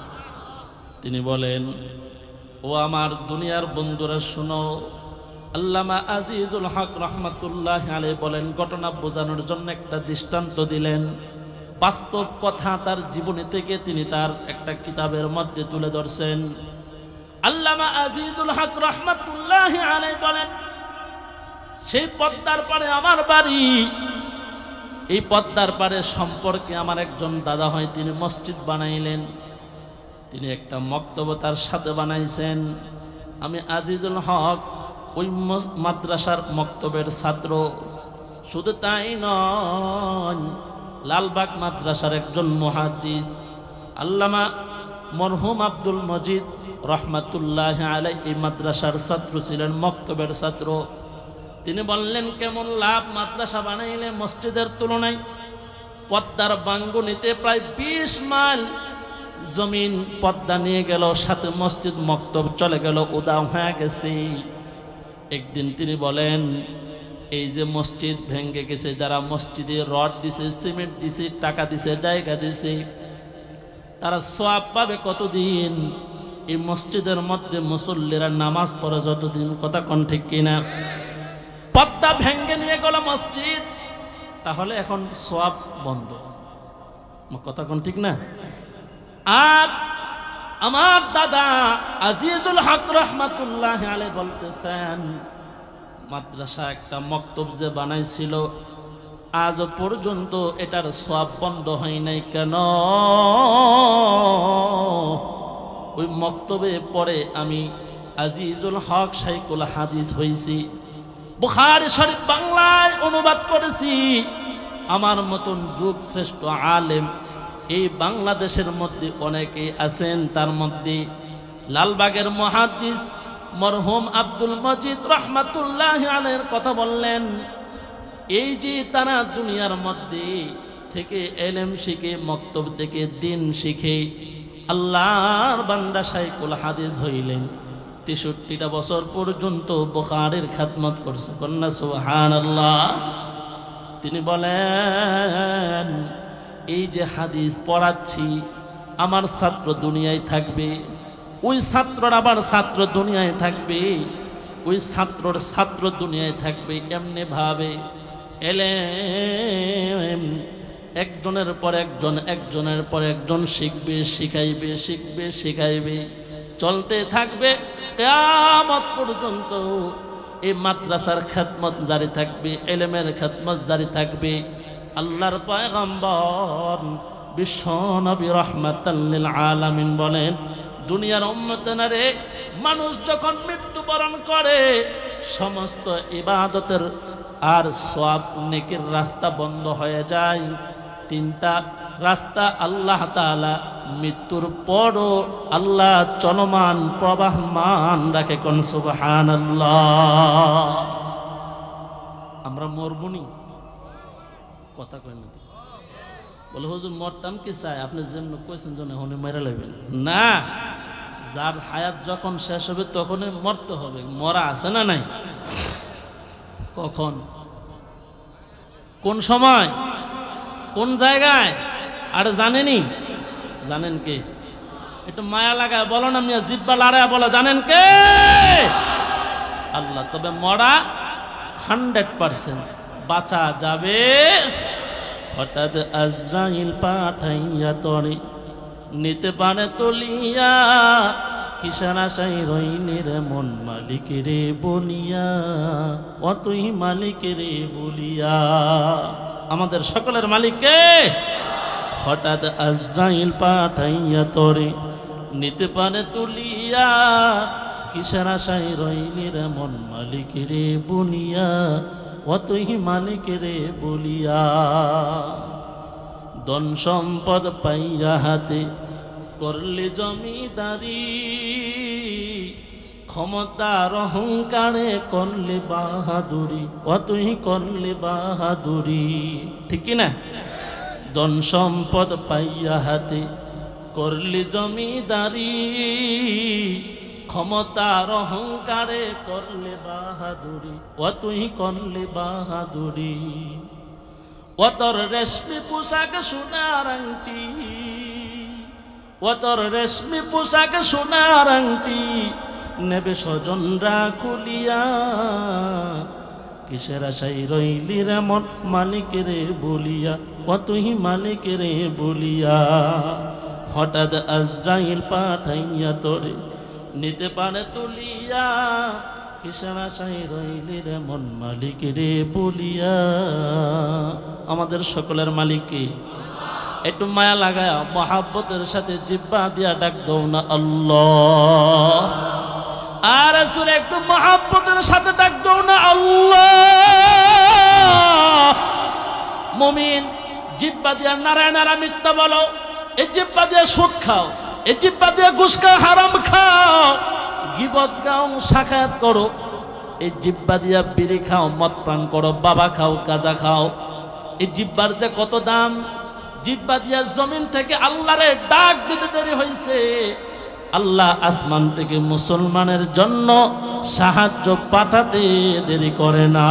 তিনি বলেন, ও আমার দুনিয়ার বন্ধুরা শুনো, আল্লামা আজিজুল হক রহমাতুল্লাহ আলাইহি বলেন, ঘটনা বোঝানোর জন্য একটা দৃষ্টান্ত দিলেন। বাস্তব কথা তার জীবনী থেকে তিনি তার একটা কিতাবের মধ্যে তুলে ধরছেন। আল্লামা আজিজুল হক রহমাতুল্লাহ আলাইহি বলেন, সেই পদ্মার পারে আমার বাড়ি, এই পদ্মার পারে সম্পর্কে আমার একজন দাদা হয়, তিনি মসজিদ বানাইলেন, তিনি একটা মক্তব তার সাথে বানাইছেন। আমি আজিজুল হক ওই মাদ্রাসার মক্তবের ছাত্র। শুধু তাই নয়, লালবাগ মাদ্রাসার একজন মুহাদ্দিস আল্লামা মরহুম আব্দুল মজিদ রহমাতুল্লাহ আলাইহি এই মাদ্রাসার ছাত্র ছিলেন, মক্তবের ছাত্র। তিনি বললেন, কেমন লাভ মাদ্রাসা বানাইলে মসজিদের তুলনায়। পদ্মার বাঙ্গুনিতে প্রায় 20 মাইল জমিন পদ্মা নিয়ে গেল, সাথে মসজিদ মক্তব চলে গেল, উদাও হয়ে গেছে। একদিন তিনি বলেন, এই যে মসজিদ ভেঙে গেছে, যারা মসজিদে রড দিছে, সিমেন্ট দিছে, টাকা দিছে, জায়গা দিছে, তারা সওয়াব পাবে কতদিন? এই মসজিদের মধ্যে মুসল্লিরা নামাজ পড়ে যতদিন। কথা কোন ঠিক কিনা? পর্দা ভেঙ্গে নিয়ে গেল মসজিদ, তাহলে এখন সওয়াব বন্ধ। কথা কোন ঠিক না? আর আমার দাদা আজিজুল হক রহমাতুল্লাহ আলাইহি বলতেছেন, মাদ্রাসা একটা মক্তব যে বানাইছিল আজ পর্যন্ত এটার সওয়াব বন্ধ হয় নাই। কেন? ওই মক্তবে পড়ে আমি আজিজুল হক শাইখুল হাদিস হইছি, বুখারী শরীফ বাংলায় অনুবাদ করেছি। আমার মতন যুগ শ্রেষ্ঠ আলেম এই বাংলাদেশের মধ্যে অনেকেই আছেন। তার মধ্যে লালবাগের মুহাদ্দিস মরহুম আব্দুল মজিদ রহমাতুল্লাহ আলাইহির কথা বললেন। এই যে তারা দুনিয়ার মধ্যে থেকে এলেম শিখে, মক্তব থেকে দিন শিখে আল্লাহর বান্দা শাইখুল হাদিস হইলেন। ৬৩টা বছর পর্যন্ত বুখারীর খিদমত করছে। কন্যা সুবহানাল্লাহ। তিনি বলেন, এই যে হাদিস পড়াচ্ছি আমার ছাত্র দুনিয়ায় থাকবে, ওই ছাত্রর আবার ছাত্র দুনিয়ায় থাকবে, ওই ছাত্রর ছাত্র দুনিয়ায় থাকবে। এমনি ভাবে এলেম একজনের পর একজন, একজনের পর একজন শিখবে, শিখাইবে, শিখবে, শিখাইবে, চলতে থাকবে কিয়ামত পর্যন্ত। এই মাদ্রাসার খিদমত জারি থাকবে, এলেমের খিদমত জারি থাকবে। আল্লাহর পয়গম্বর বিশ্ব নবী রাহমাতাল লিল আলামিন বলেন, দুনিয়ার উম্মতেরা রে, মানুষ যখন মৃত্যুবরণ করে সমস্ত ইবাদতের আর সওয়াব নেকির রাস্তা বন্ধ হয়ে যায়। 3টা রাস্তা আল্লাহ তাআলা মৃত্যুর পরও আল্লাহ চলমান প্রবাহমান রাখে। কোন সুবহানাল্লাহ। আমরা মরবনি? কথা কই না বলে, হুজুর মরতাম কি চাই? আপনি যেমন কইছেন জন্য হনে মেরে লইবেন না। যার হায়াত যখন শেষ হবে তখনই মরতে হবে। মরা আছে না নাই? কখন, কোন সময়, কোন জায়গায়? আর জানেনি? জানেন কে? একটু মায়া লাগায় বলো না মিয়া, জিব্বা লড়ায় বলো, জানেন কে? আল্লাহ। তবে মরা 100%, বাঁচা যাবে। হঠাৎ আজরাইল পাঠাইয়া তরে নিতে পারে তলিয়া, কিসার আশাই রইনি রে মন মালিক রে বলিয়া, অতই মালিক রে বলিয়া। আমাদের সকলের মালিক কে? হঠাৎ আজরাইল পাঠাইয়া তরে নিতে পারে তুলিয়া, কিসার আশাই রইনি রে মন মালিক রে বলিয়া, অতই মালিক রে বলিয়া। ধন সম্পদ পাইয়া হাতে করলে জমিদারি, ক্ষমতার অহংকারে করলে বাহাদুরি, অতই করলে বাহাদুরি। ঠিক কিনা? ধন সম্পদ পাইয়া হাতে করলে জমিদারি, ক্ষমতার অহংকারে করলে বাহাদুরি, অতই করলে বাহাদুরি। অতর রেশমি পোশাক সোনার আংটি, অতর রেশমি পোশাক সোনার আংটি, নেবে স্বজনরা খুলিয়া, কিসের আশাই রইলি রে মন মালিক রে বলিয়া, অতই মালিক রে বলিয়া। হঠাৎ আজরাইল পাঠাইয়া তোরে নিতে পারে তুলিয়া, কিসের আশাই রইলি রে মন মালিক রে বলিয়া। আমাদের সকলের মালিক কে? একটু মায়া লাগায় মহাব্বতের সাথে জিব্বা দিয়া ডাক দাও না আল্লাহ। আর রাসূল একটু মহাব্বতের সাথে ডাক দাও না আল্লাহ। মুমিন জিব্বা দিয়া নারায় নারা মিথ্যা বলো, এই জিব্বা দিয়ে সুদ খাও, এই জিব্বা দিয়ে ঘুষ খাও, হারাম খাও, গীবত গাও, সাকায়াত করো, এই জিব্বা দিয়া বিড়ি খাও, মদ পান করো, বাবা খাও, গাঁজা খাও। এই জিব্বার যে কত দাম! জিব্বা দিয়া জমিন থেকে আল্লাহরে ডাক দিতে দেরি হয়েছে, আল্লাহ আসমান থেকে মুসলমানের জন্য সাহায্য পাঠাতে দেরি করে না।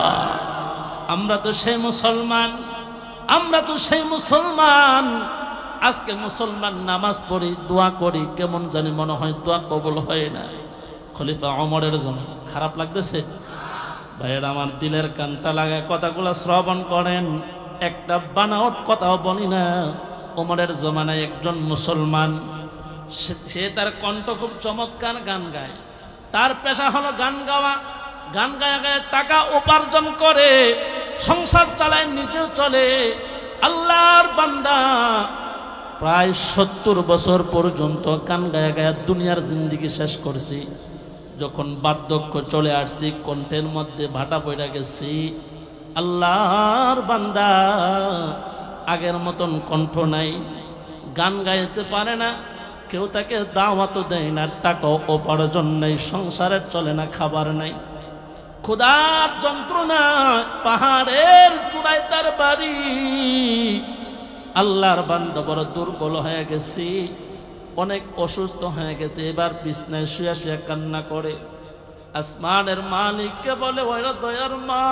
আমরা তো সেই মুসলমান, আমরা তো সেই মুসলমান আজকে মুসলমান নামাজ পড়ি, দোয়া করি, কেমন জানি মনে হয় দোয়া কবুল হয় না। খলিফা ওমরের জন্য খারাপ লাগতেছে? ভাইয়ের আমার, দিলের কানটা লাগায় কথাগুলো শ্রবণ করেন, একটা বানাওয়াট কথাও বলি না। ওমরের জমানায় একজন মুসলমান, সে তার কণ্ঠ খুব চমৎকার, গান গায়, তার পেশা হলো গান গাওয়া। গান গায়ে গায়ে টাকা উপার্জন করে, সংসার চালায়, নিজেও চলে। আল্লাহর বান্দা প্রায় 70 বছর পর্যন্ত গান গায়ে গায়ে দুনিয়ার জিন্দেগি শেষ করছি। যখন বার্ধক্য চলে আসছি, কণ্ঠের মধ্যে ভাটা পড়ে গেছি, আল্লাহর বান্দা আগের মতন কণ্ঠ নাই, গান গাইতে পারে না, কেউ তাকে দাওয়াতও দেয় না, টাকাও উপার্জন নেই, সংসারে চলে না, খাবার নাই, ক্ষুধার যন্ত্রণা, পাহাড়ের চূড়ায় তার বাড়ি। আল্লাহর বান্দা বড় দুর্বল হয়ে গেছি, অনেক অসুস্থ হয়ে গেছে, এবার বিছনায় শুয়ে শুয়ে কান্না করে। আসমানের মালিককে বলে, ওরা দয়ার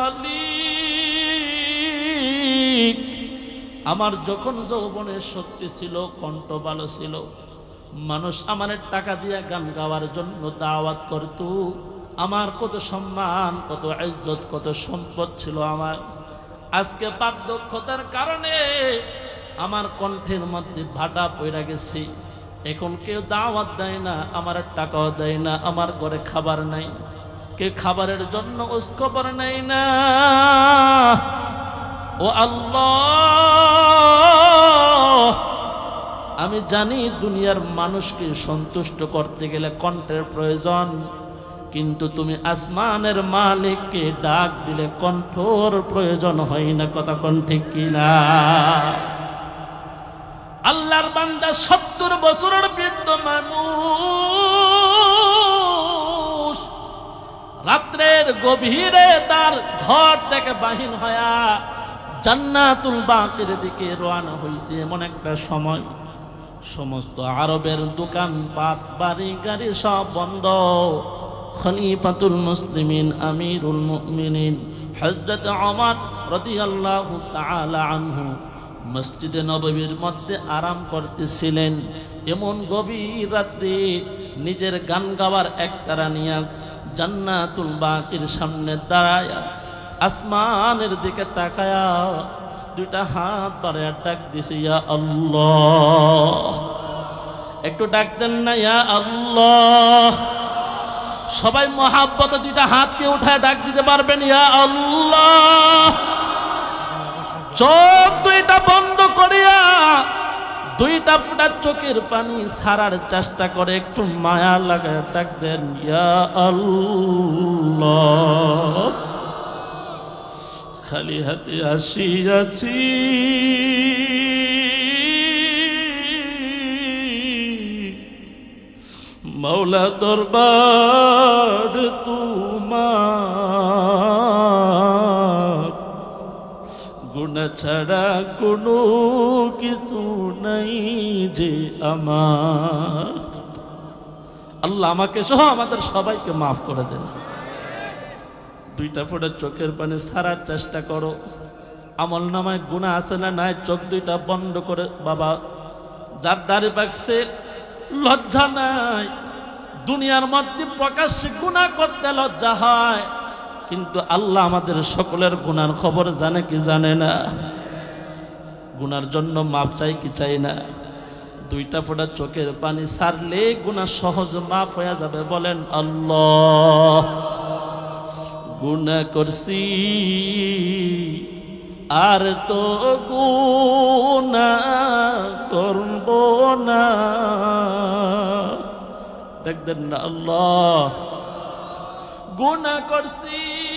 মালিক, আমার যখন যৌবনের শক্তি ছিল, কণ্ঠ ভালো ছিল, মানুষ আমার টাকা দিয়ে গান গাওয়ার জন্য দাওয়াত করত, আমার কত সম্মান, কত ইজ্জত, কত সম্পদ ছিল আমার। আজকে বার্ধক্যতার কারণে আমার কণ্ঠের মধ্যে ভাটা পড়ে গেছি, এখন কেউ দাওয়াত দেয় না, আমার টাকাও দেয় না, আমার ঘরে খাবার নাই, কে খাবারের জন্য খবর নেই না। ও আল্লাহ, আমি জানি দুনিয়ার মানুষকে সন্তুষ্ট করতে গেলে কণ্ঠের প্রয়োজন, কিন্তু তুমি আসমানের মালিককে ডাক দিলে কণ্ঠর প্রয়োজন হয় না। কথা কোন ঠিক কিনা? আল্লাহর বান্দা 70 বছরের বৃদ্ধ মানুষ রাত্রের গভীরে তার ঘর থেকে বাহির হয়া জান্নাতুল বাকির দিকে রওনা হইছে। এমন একটা সময় সমস্ত আরবের দোকানপাট, বাড়ি গাড়ি সব বন্ধ। খলিফাতুল মুসলিমিন, আমিরুল মুমিনিন হযরত ওমর রাদিয়াল্লাহু তাআলা আনহু মসজিদে নববীর মধ্যে আরাম করতেছিলেন। এমন গভীর রাত্রে নিজের গান গাওয়ার একতারা নিয়া জান্নাতুল বাকির সামনে দাঁড়ায়া আসমানের দিকে তাকায়া দুইটা হাত বাড়ায়া ডাক দিছে, ইয়া আল্লাহ। একটু ডাক দেন না, ইয়া আল্লাহ। সবাই মহাব্বতে দুইটা হাতকে উঠায় ডাক দিতে পারবেন, ইয়া আল্লাহ। চোখ দুইটা বন্ধ করিয়া দুইটা ফুটা চোখের পানি ছাড়ার চেষ্টা করে একটু মায়া লাগায় ডাক দেন, ইয়া আল্লাহ। খালি হাতে আসিয়াছি, মৌলা দরবার তোমার, গুনাহ ছাড়া কোনো কিছু নাই যে আমার। আল্লাহ আমাকে সহ আমাদের সবাইকে মাফ করে দেন। দুইটা ফোঁটা চোখের পানি ছাড়ার চেষ্টা করো। আমল নামায় গুনাহ আছে না নাই? চোখ দুইটা বন্ধ করে, বাবা যার দাড়ি পাকছে লজ্জা নাই, দুনিয়ার মধ্যে প্রকাশ্যে গুনাহ করতে লজ্জা হয়, কিন্তু আল্লাহ আমাদের সকলের গুনার খবর জানে কি জানে না? গুনার জন্য মাপ চাই কি চাই না? দুইটা ফোঁটা চোখের পানি ছাড়লে গুনাহ সহজ মাফ হয়ে যাবে। বলেন আল্লাহ। গুনাহ করছি আর তো গুনাহ করব না, দেখবেন না আল্লাহ। গুনাহ করছি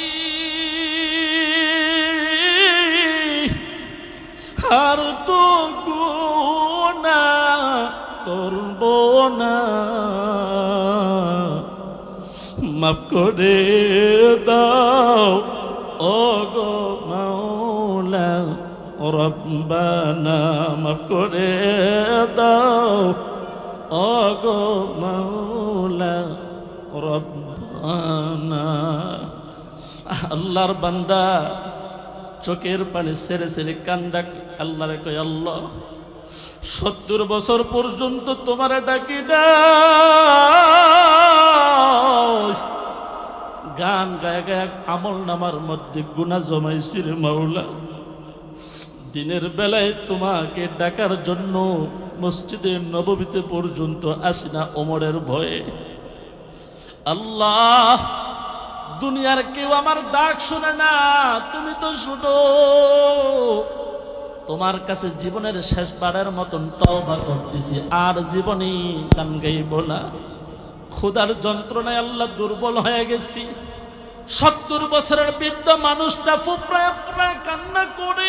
আর তো গুনাহ করব না, মাফ করে দাও ও গো মাওলা রব্বানা, মাফ করে দাও ও গো মাওলা রব্বানা। আল্লাহর বান্দা চোখের পানি ছেড়ে ছেড়ে কান্দা আল্লাহরে কয়, আল্লাহ 70 বছর পর্যন্ত তোমার ডাকি না, গান গায়ে গায়ে আমল নামার মধ্যে গুনাহ জমাইছি রে মাওলা। দিনের বেলায় তোমাকে ডাকার জন্য মসজিদে নববীতে পর্যন্ত আসি না ওমরের ভয়ে। আল্লাহ, দুনিয়ার কেউ আমার ডাক শুনে না, তুমি তো শুনো। তোমার কাছে জীবনের শেষবারের মতন তওবা করতেছি, আর জীবনে গান গাইব না। ক্ষুধার যন্ত্রণায় আল্লাহ দুর্বল হয়ে গেছি। 70 বছরের বৃদ্ধ মানুষটা ফুফড়ায় ফুফড়ায় কান্না করে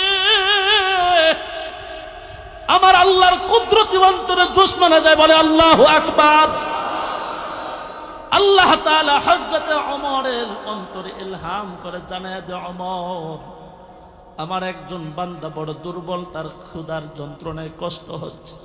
আমার আল্লাহর কুদরতি অন্তরে জোশ মানা যায়, বলে আল্লাহু আকবার। আল্লাহ তাআলা হযরত ওমরের অন্তরে ইলহাম করে জানায় দে, ওমর, আমার একজন বান্দা বড় দুর্বল, তার ক্ষুধার যন্ত্রণায় কষ্ট হচ্ছে,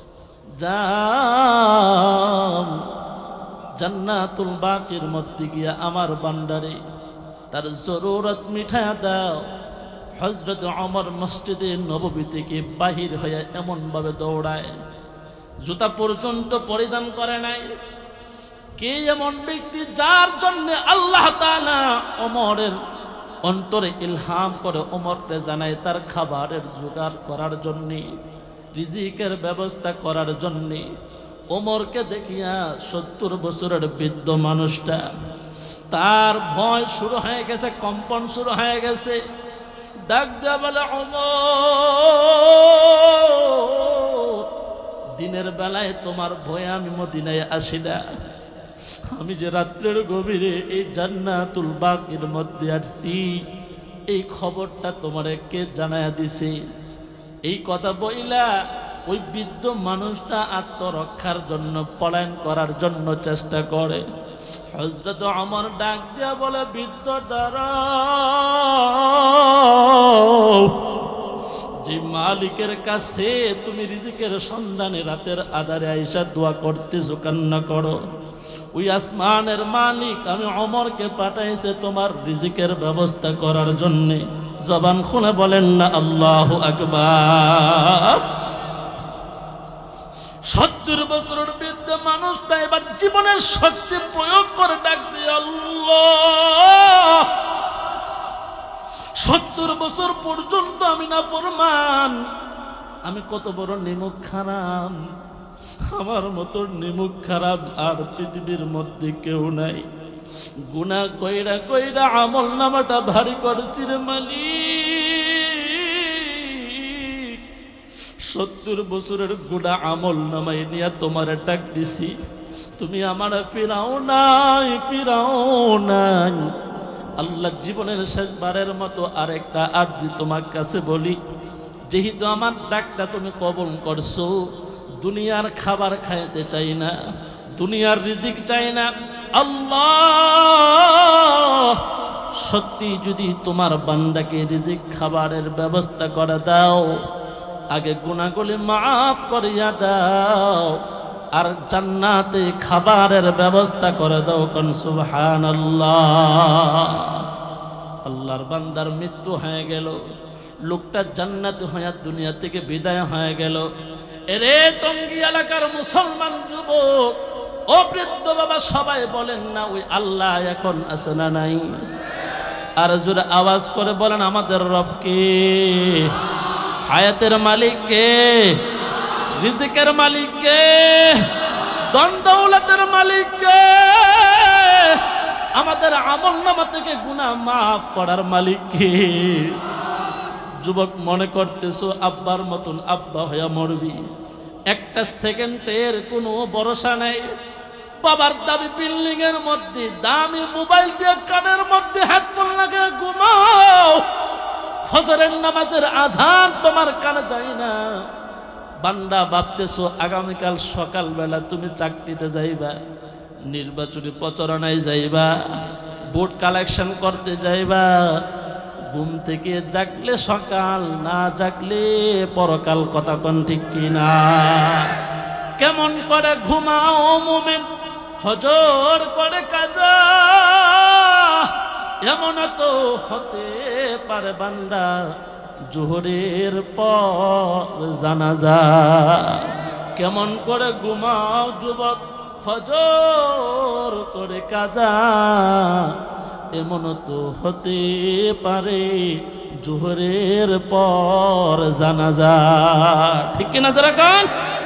যাও জান্নাতুল বাকির মধ্যে গিয়া আমার বান্দারে তার জরুরত মিঠায়া দাও। হযরত ওমর মসজিদে নববী থেকে বাহির হয়ে এমন ভাবে দৌড়ায়, জুতা পর্যন্ত পরিধান করে নাই। কে এমন ব্যক্তি যার জন্য আল্লাহ তাআলা ওমরের অন্তরে ইলহাম করে ওমরকে জানায় তার খাবারের জোগাড় করার জন্য, রিজিকের ব্যবস্থা করার জন্য। ওমরকে দেখিয়া 70 বছরের বৃদ্ধ মানুষটা, তার ভয় শুরু হয়ে গেছে, কম্পন শুরু হয়ে গেছে। ডাক দেয়া বলে, ওমর, দিনের বেলায় তোমার ভয়ে আমি মদিনায় আসি না, আমি যে রাত্রের গভীরে এই জান্নাতুল বাকির মধ্যে আসছি, এই খবরটা তোমারে কে জানায়া দিছে? এই কথা বইলা ওই বৃদ্ধ মানুষটা আত্মরক্ষার জন্য, পলায়ন করার জন্য চেষ্টা করে। হযরত ওমর ডাক দিয়া বলে, বৃদ্ধ দাঁড়াও, যে মালিকের কাছে তুমি রিজিকের সন্ধানে রাতের আধারে আইসা দোয়া করতেছো, কান্না করো, ওই আসমানের মালিক আমি ওমরকে পাঠাইছে তোমার রিজিকের ব্যবস্থা করার জন্য। জবান খুলে বলেন না আল্লাহু আকবার। 70 বছরের বৃদ্ধ মানুষটা এবার জীবনের শক্তি প্রয়োগ করে ডাক দিয়ে, আল্লাহ, 70 বছর পর্যন্ত আমি নাফরমান, আমি কত বড় নিমুখ খারাপ, আমার মতো নিমুখ খারাপ আর পৃথিবীর মধ্যে কেউ নাই। গুনাহ কইরা কইরা আমল নামাটা ভারী করছি রে মালিক। 70 বছরের গুনাহ আমল নামাই নিয়ে তোমার ডাক দিছি, তুমি আমার ফিরাও নাই, ফিরাও নাই। আল্লাহ, জীবনের শেষবারের মতো আরেকটা আরজি তোমার কাছে বলি, যেহেতু আমার ডাকটা তুমি কবুল করছো, দুনিয়ার খাবার খাইতে চাই না, দুনিয়ার রিজিক চাই না। আল্লাহ, সত্যি যদি তোমার বান্দাকে রিজিক খাবারের ব্যবস্থা করে দাও, আগে গুনাহগুলি মাফ করিয়া দাও, আর জান্নাতে খাবারের ব্যবস্থা করে দাও। কোন সুবহানাল্লাহ। আল্লাহর বান্দার মৃত্যু হয়ে গেল, লোকটা জান্নাতে হয়ে দুনিয়া থেকে বিদায় হয়ে গেল। এরে টঙ্গী এলাকার মুসলমান যুবক, ও বৃদ্ধ বাবা, সবাই বলেন না ওই আল্লাহ এখন আছে না নাই? আর জোরে আওয়াজ করে বলেন, আমাদের রব কে? হায়াতের মালিক কে? রিজিকের মালিক কে? ধন দৌলতের মালিক কে? আমাদের আমলনামা থেকে গুনাহ মাফ করার মালিক কে? যুবক, মনে করতেছো আব্বার মতন আব্বা হইয়া মরবি, একটা সেকেন্ডের কোনো ভরসা নাই। বাবার দাবি বিল্ডিং এর মধ্যে দামি মোবাইল দিয়ে কানের মধ্যে হেডফোন লাগিয়ে ঘুমাও, ফজরের নামাজের আজান তোমার কানে যায় না। বান্দা, ভাবতেছো আগামীকাল সকালবেলা তুমি চাকরিতে যাইবা, নির্বাচনী প্রচারণায় যাইবা, ভোট কালেকশন করতে যাইবা। ঘুম থেকে জাগলে সকাল, না জাগলে পরকাল। কথা কোন ঠিক কিনা? কেমন করে ঘুমাও মুমিন, ফজর করে কাজা, এমন তো হতে পারে বান্দা জোহরের পর জানাজা। কেমন করে ঘুমাও যুবক, ফজর করে কাজা, এমন তো হতে পারে জোহরের পর জানাজা। ঠিক কিনা যারা কন?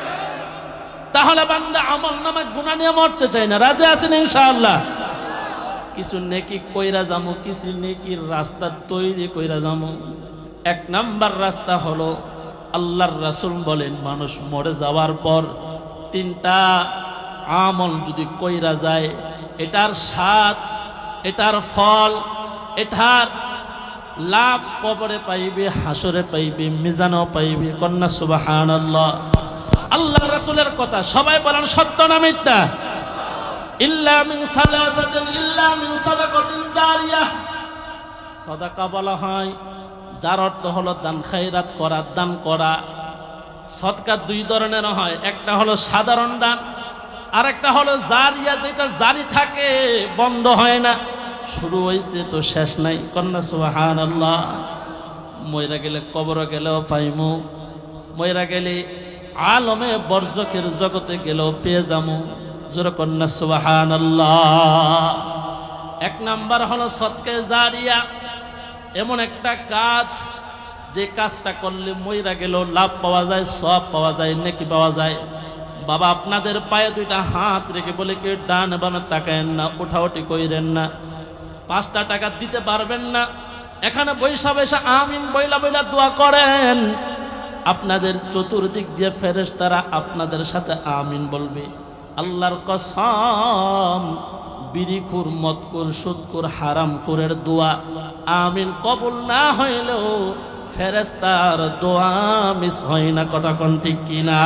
তাহলে বান্দা আমল নামে গুনাহ নিয়ে মরতে চাই না, রাজি আছেন ইনশাআল্লাহ? কিছু নেকি কইরা যামু, কিছু নেকির রাস্তা তৈরি কইরা যামু। এক নাম্বার রাস্তা হলো, আল্লাহর রাসূল বলেন মানুষ মরে যাওয়ার পর তিনটা আমল যদি কইরা যায়, এটার স্বাদ, এটার ফল, এটার লাভ কবরে পাইবে, হাসরে পাইবে, মিজানও পাইবে। কন্যা সুবহানাল্লাহ। আল্লাহর রাসূলের কথা সবাই বলেন সত্য না মিথ্যা? ইল্লা মিন সালাতাতিন, ইল্লা মিন সাদাকাতিন জারিয়াহ। সাদাকা বলা হয় যার অর্থ হলো দান খায়রাত করা, দান করা। সদকা দুই ধরনের হয়, একটা হলো সাধারণ দান, আর একটা হলো জারিয়া, যেটা জারি থাকে, বন্ধ হয় না, শুরু হয়েছে তো শেষ নাই। কন্যা সুবহানাল্লাহ। মইরা গেলে কবরে গেলেও পাইমু, মইরা গেলে আলমে বরজকের জগতে গেলেও পেয়ে যামু। জোরে কন্যা সুবহানাল্লাহ। এক নাম্বার হলো সদকা জারিয়া, এমন একটা কাজ যে কাজটা করলে মইরা গেলেও লাভ পাওয়া যায়, সওয়াব পাওয়া যায়, নেকি পাওয়া যায়। বাবা আপনাদের পায়ে দুইটা হাত রেখে বলে কেউ ডান বামে তাকায়েন না, উঠাউঠি কইরেন না। 5টা টাকা দিতে পারবেন না, এখানে বৈশা বৈশা আমিন বইলা বইলা দোয়া করেন। আপনাদের চতুর্দিক দিয়ে ফেরেশতারা আপনাদের সাথে আমিন বলবে। আল্লাহর কসম, বিড়িখুর, মদখুর, সুদখুর, হারামখুরের দোয়া আমিন কবুল না হইলেও ফেরেশতার দোয়া মিস হয় না। কথা কোন ঠিক কিনা?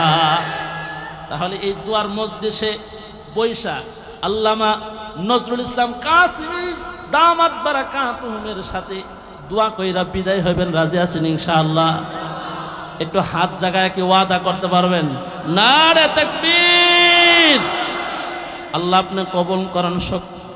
তাহলে এই দোয়ার মজলিসে বৈশা আল্লামা নজরুল ইসলাম কাসিমি দামাত বারাকাতুহুমের সাথে দোয়া কইরা বিদায় হইবেন। রাজি আছেন ইনশাআল্লাহ? একটু হাত জায়গায় কি ওয়াদা করতে পারবেন? নারে তাকবীর। আল্লাহ আপনি কবুল করেন।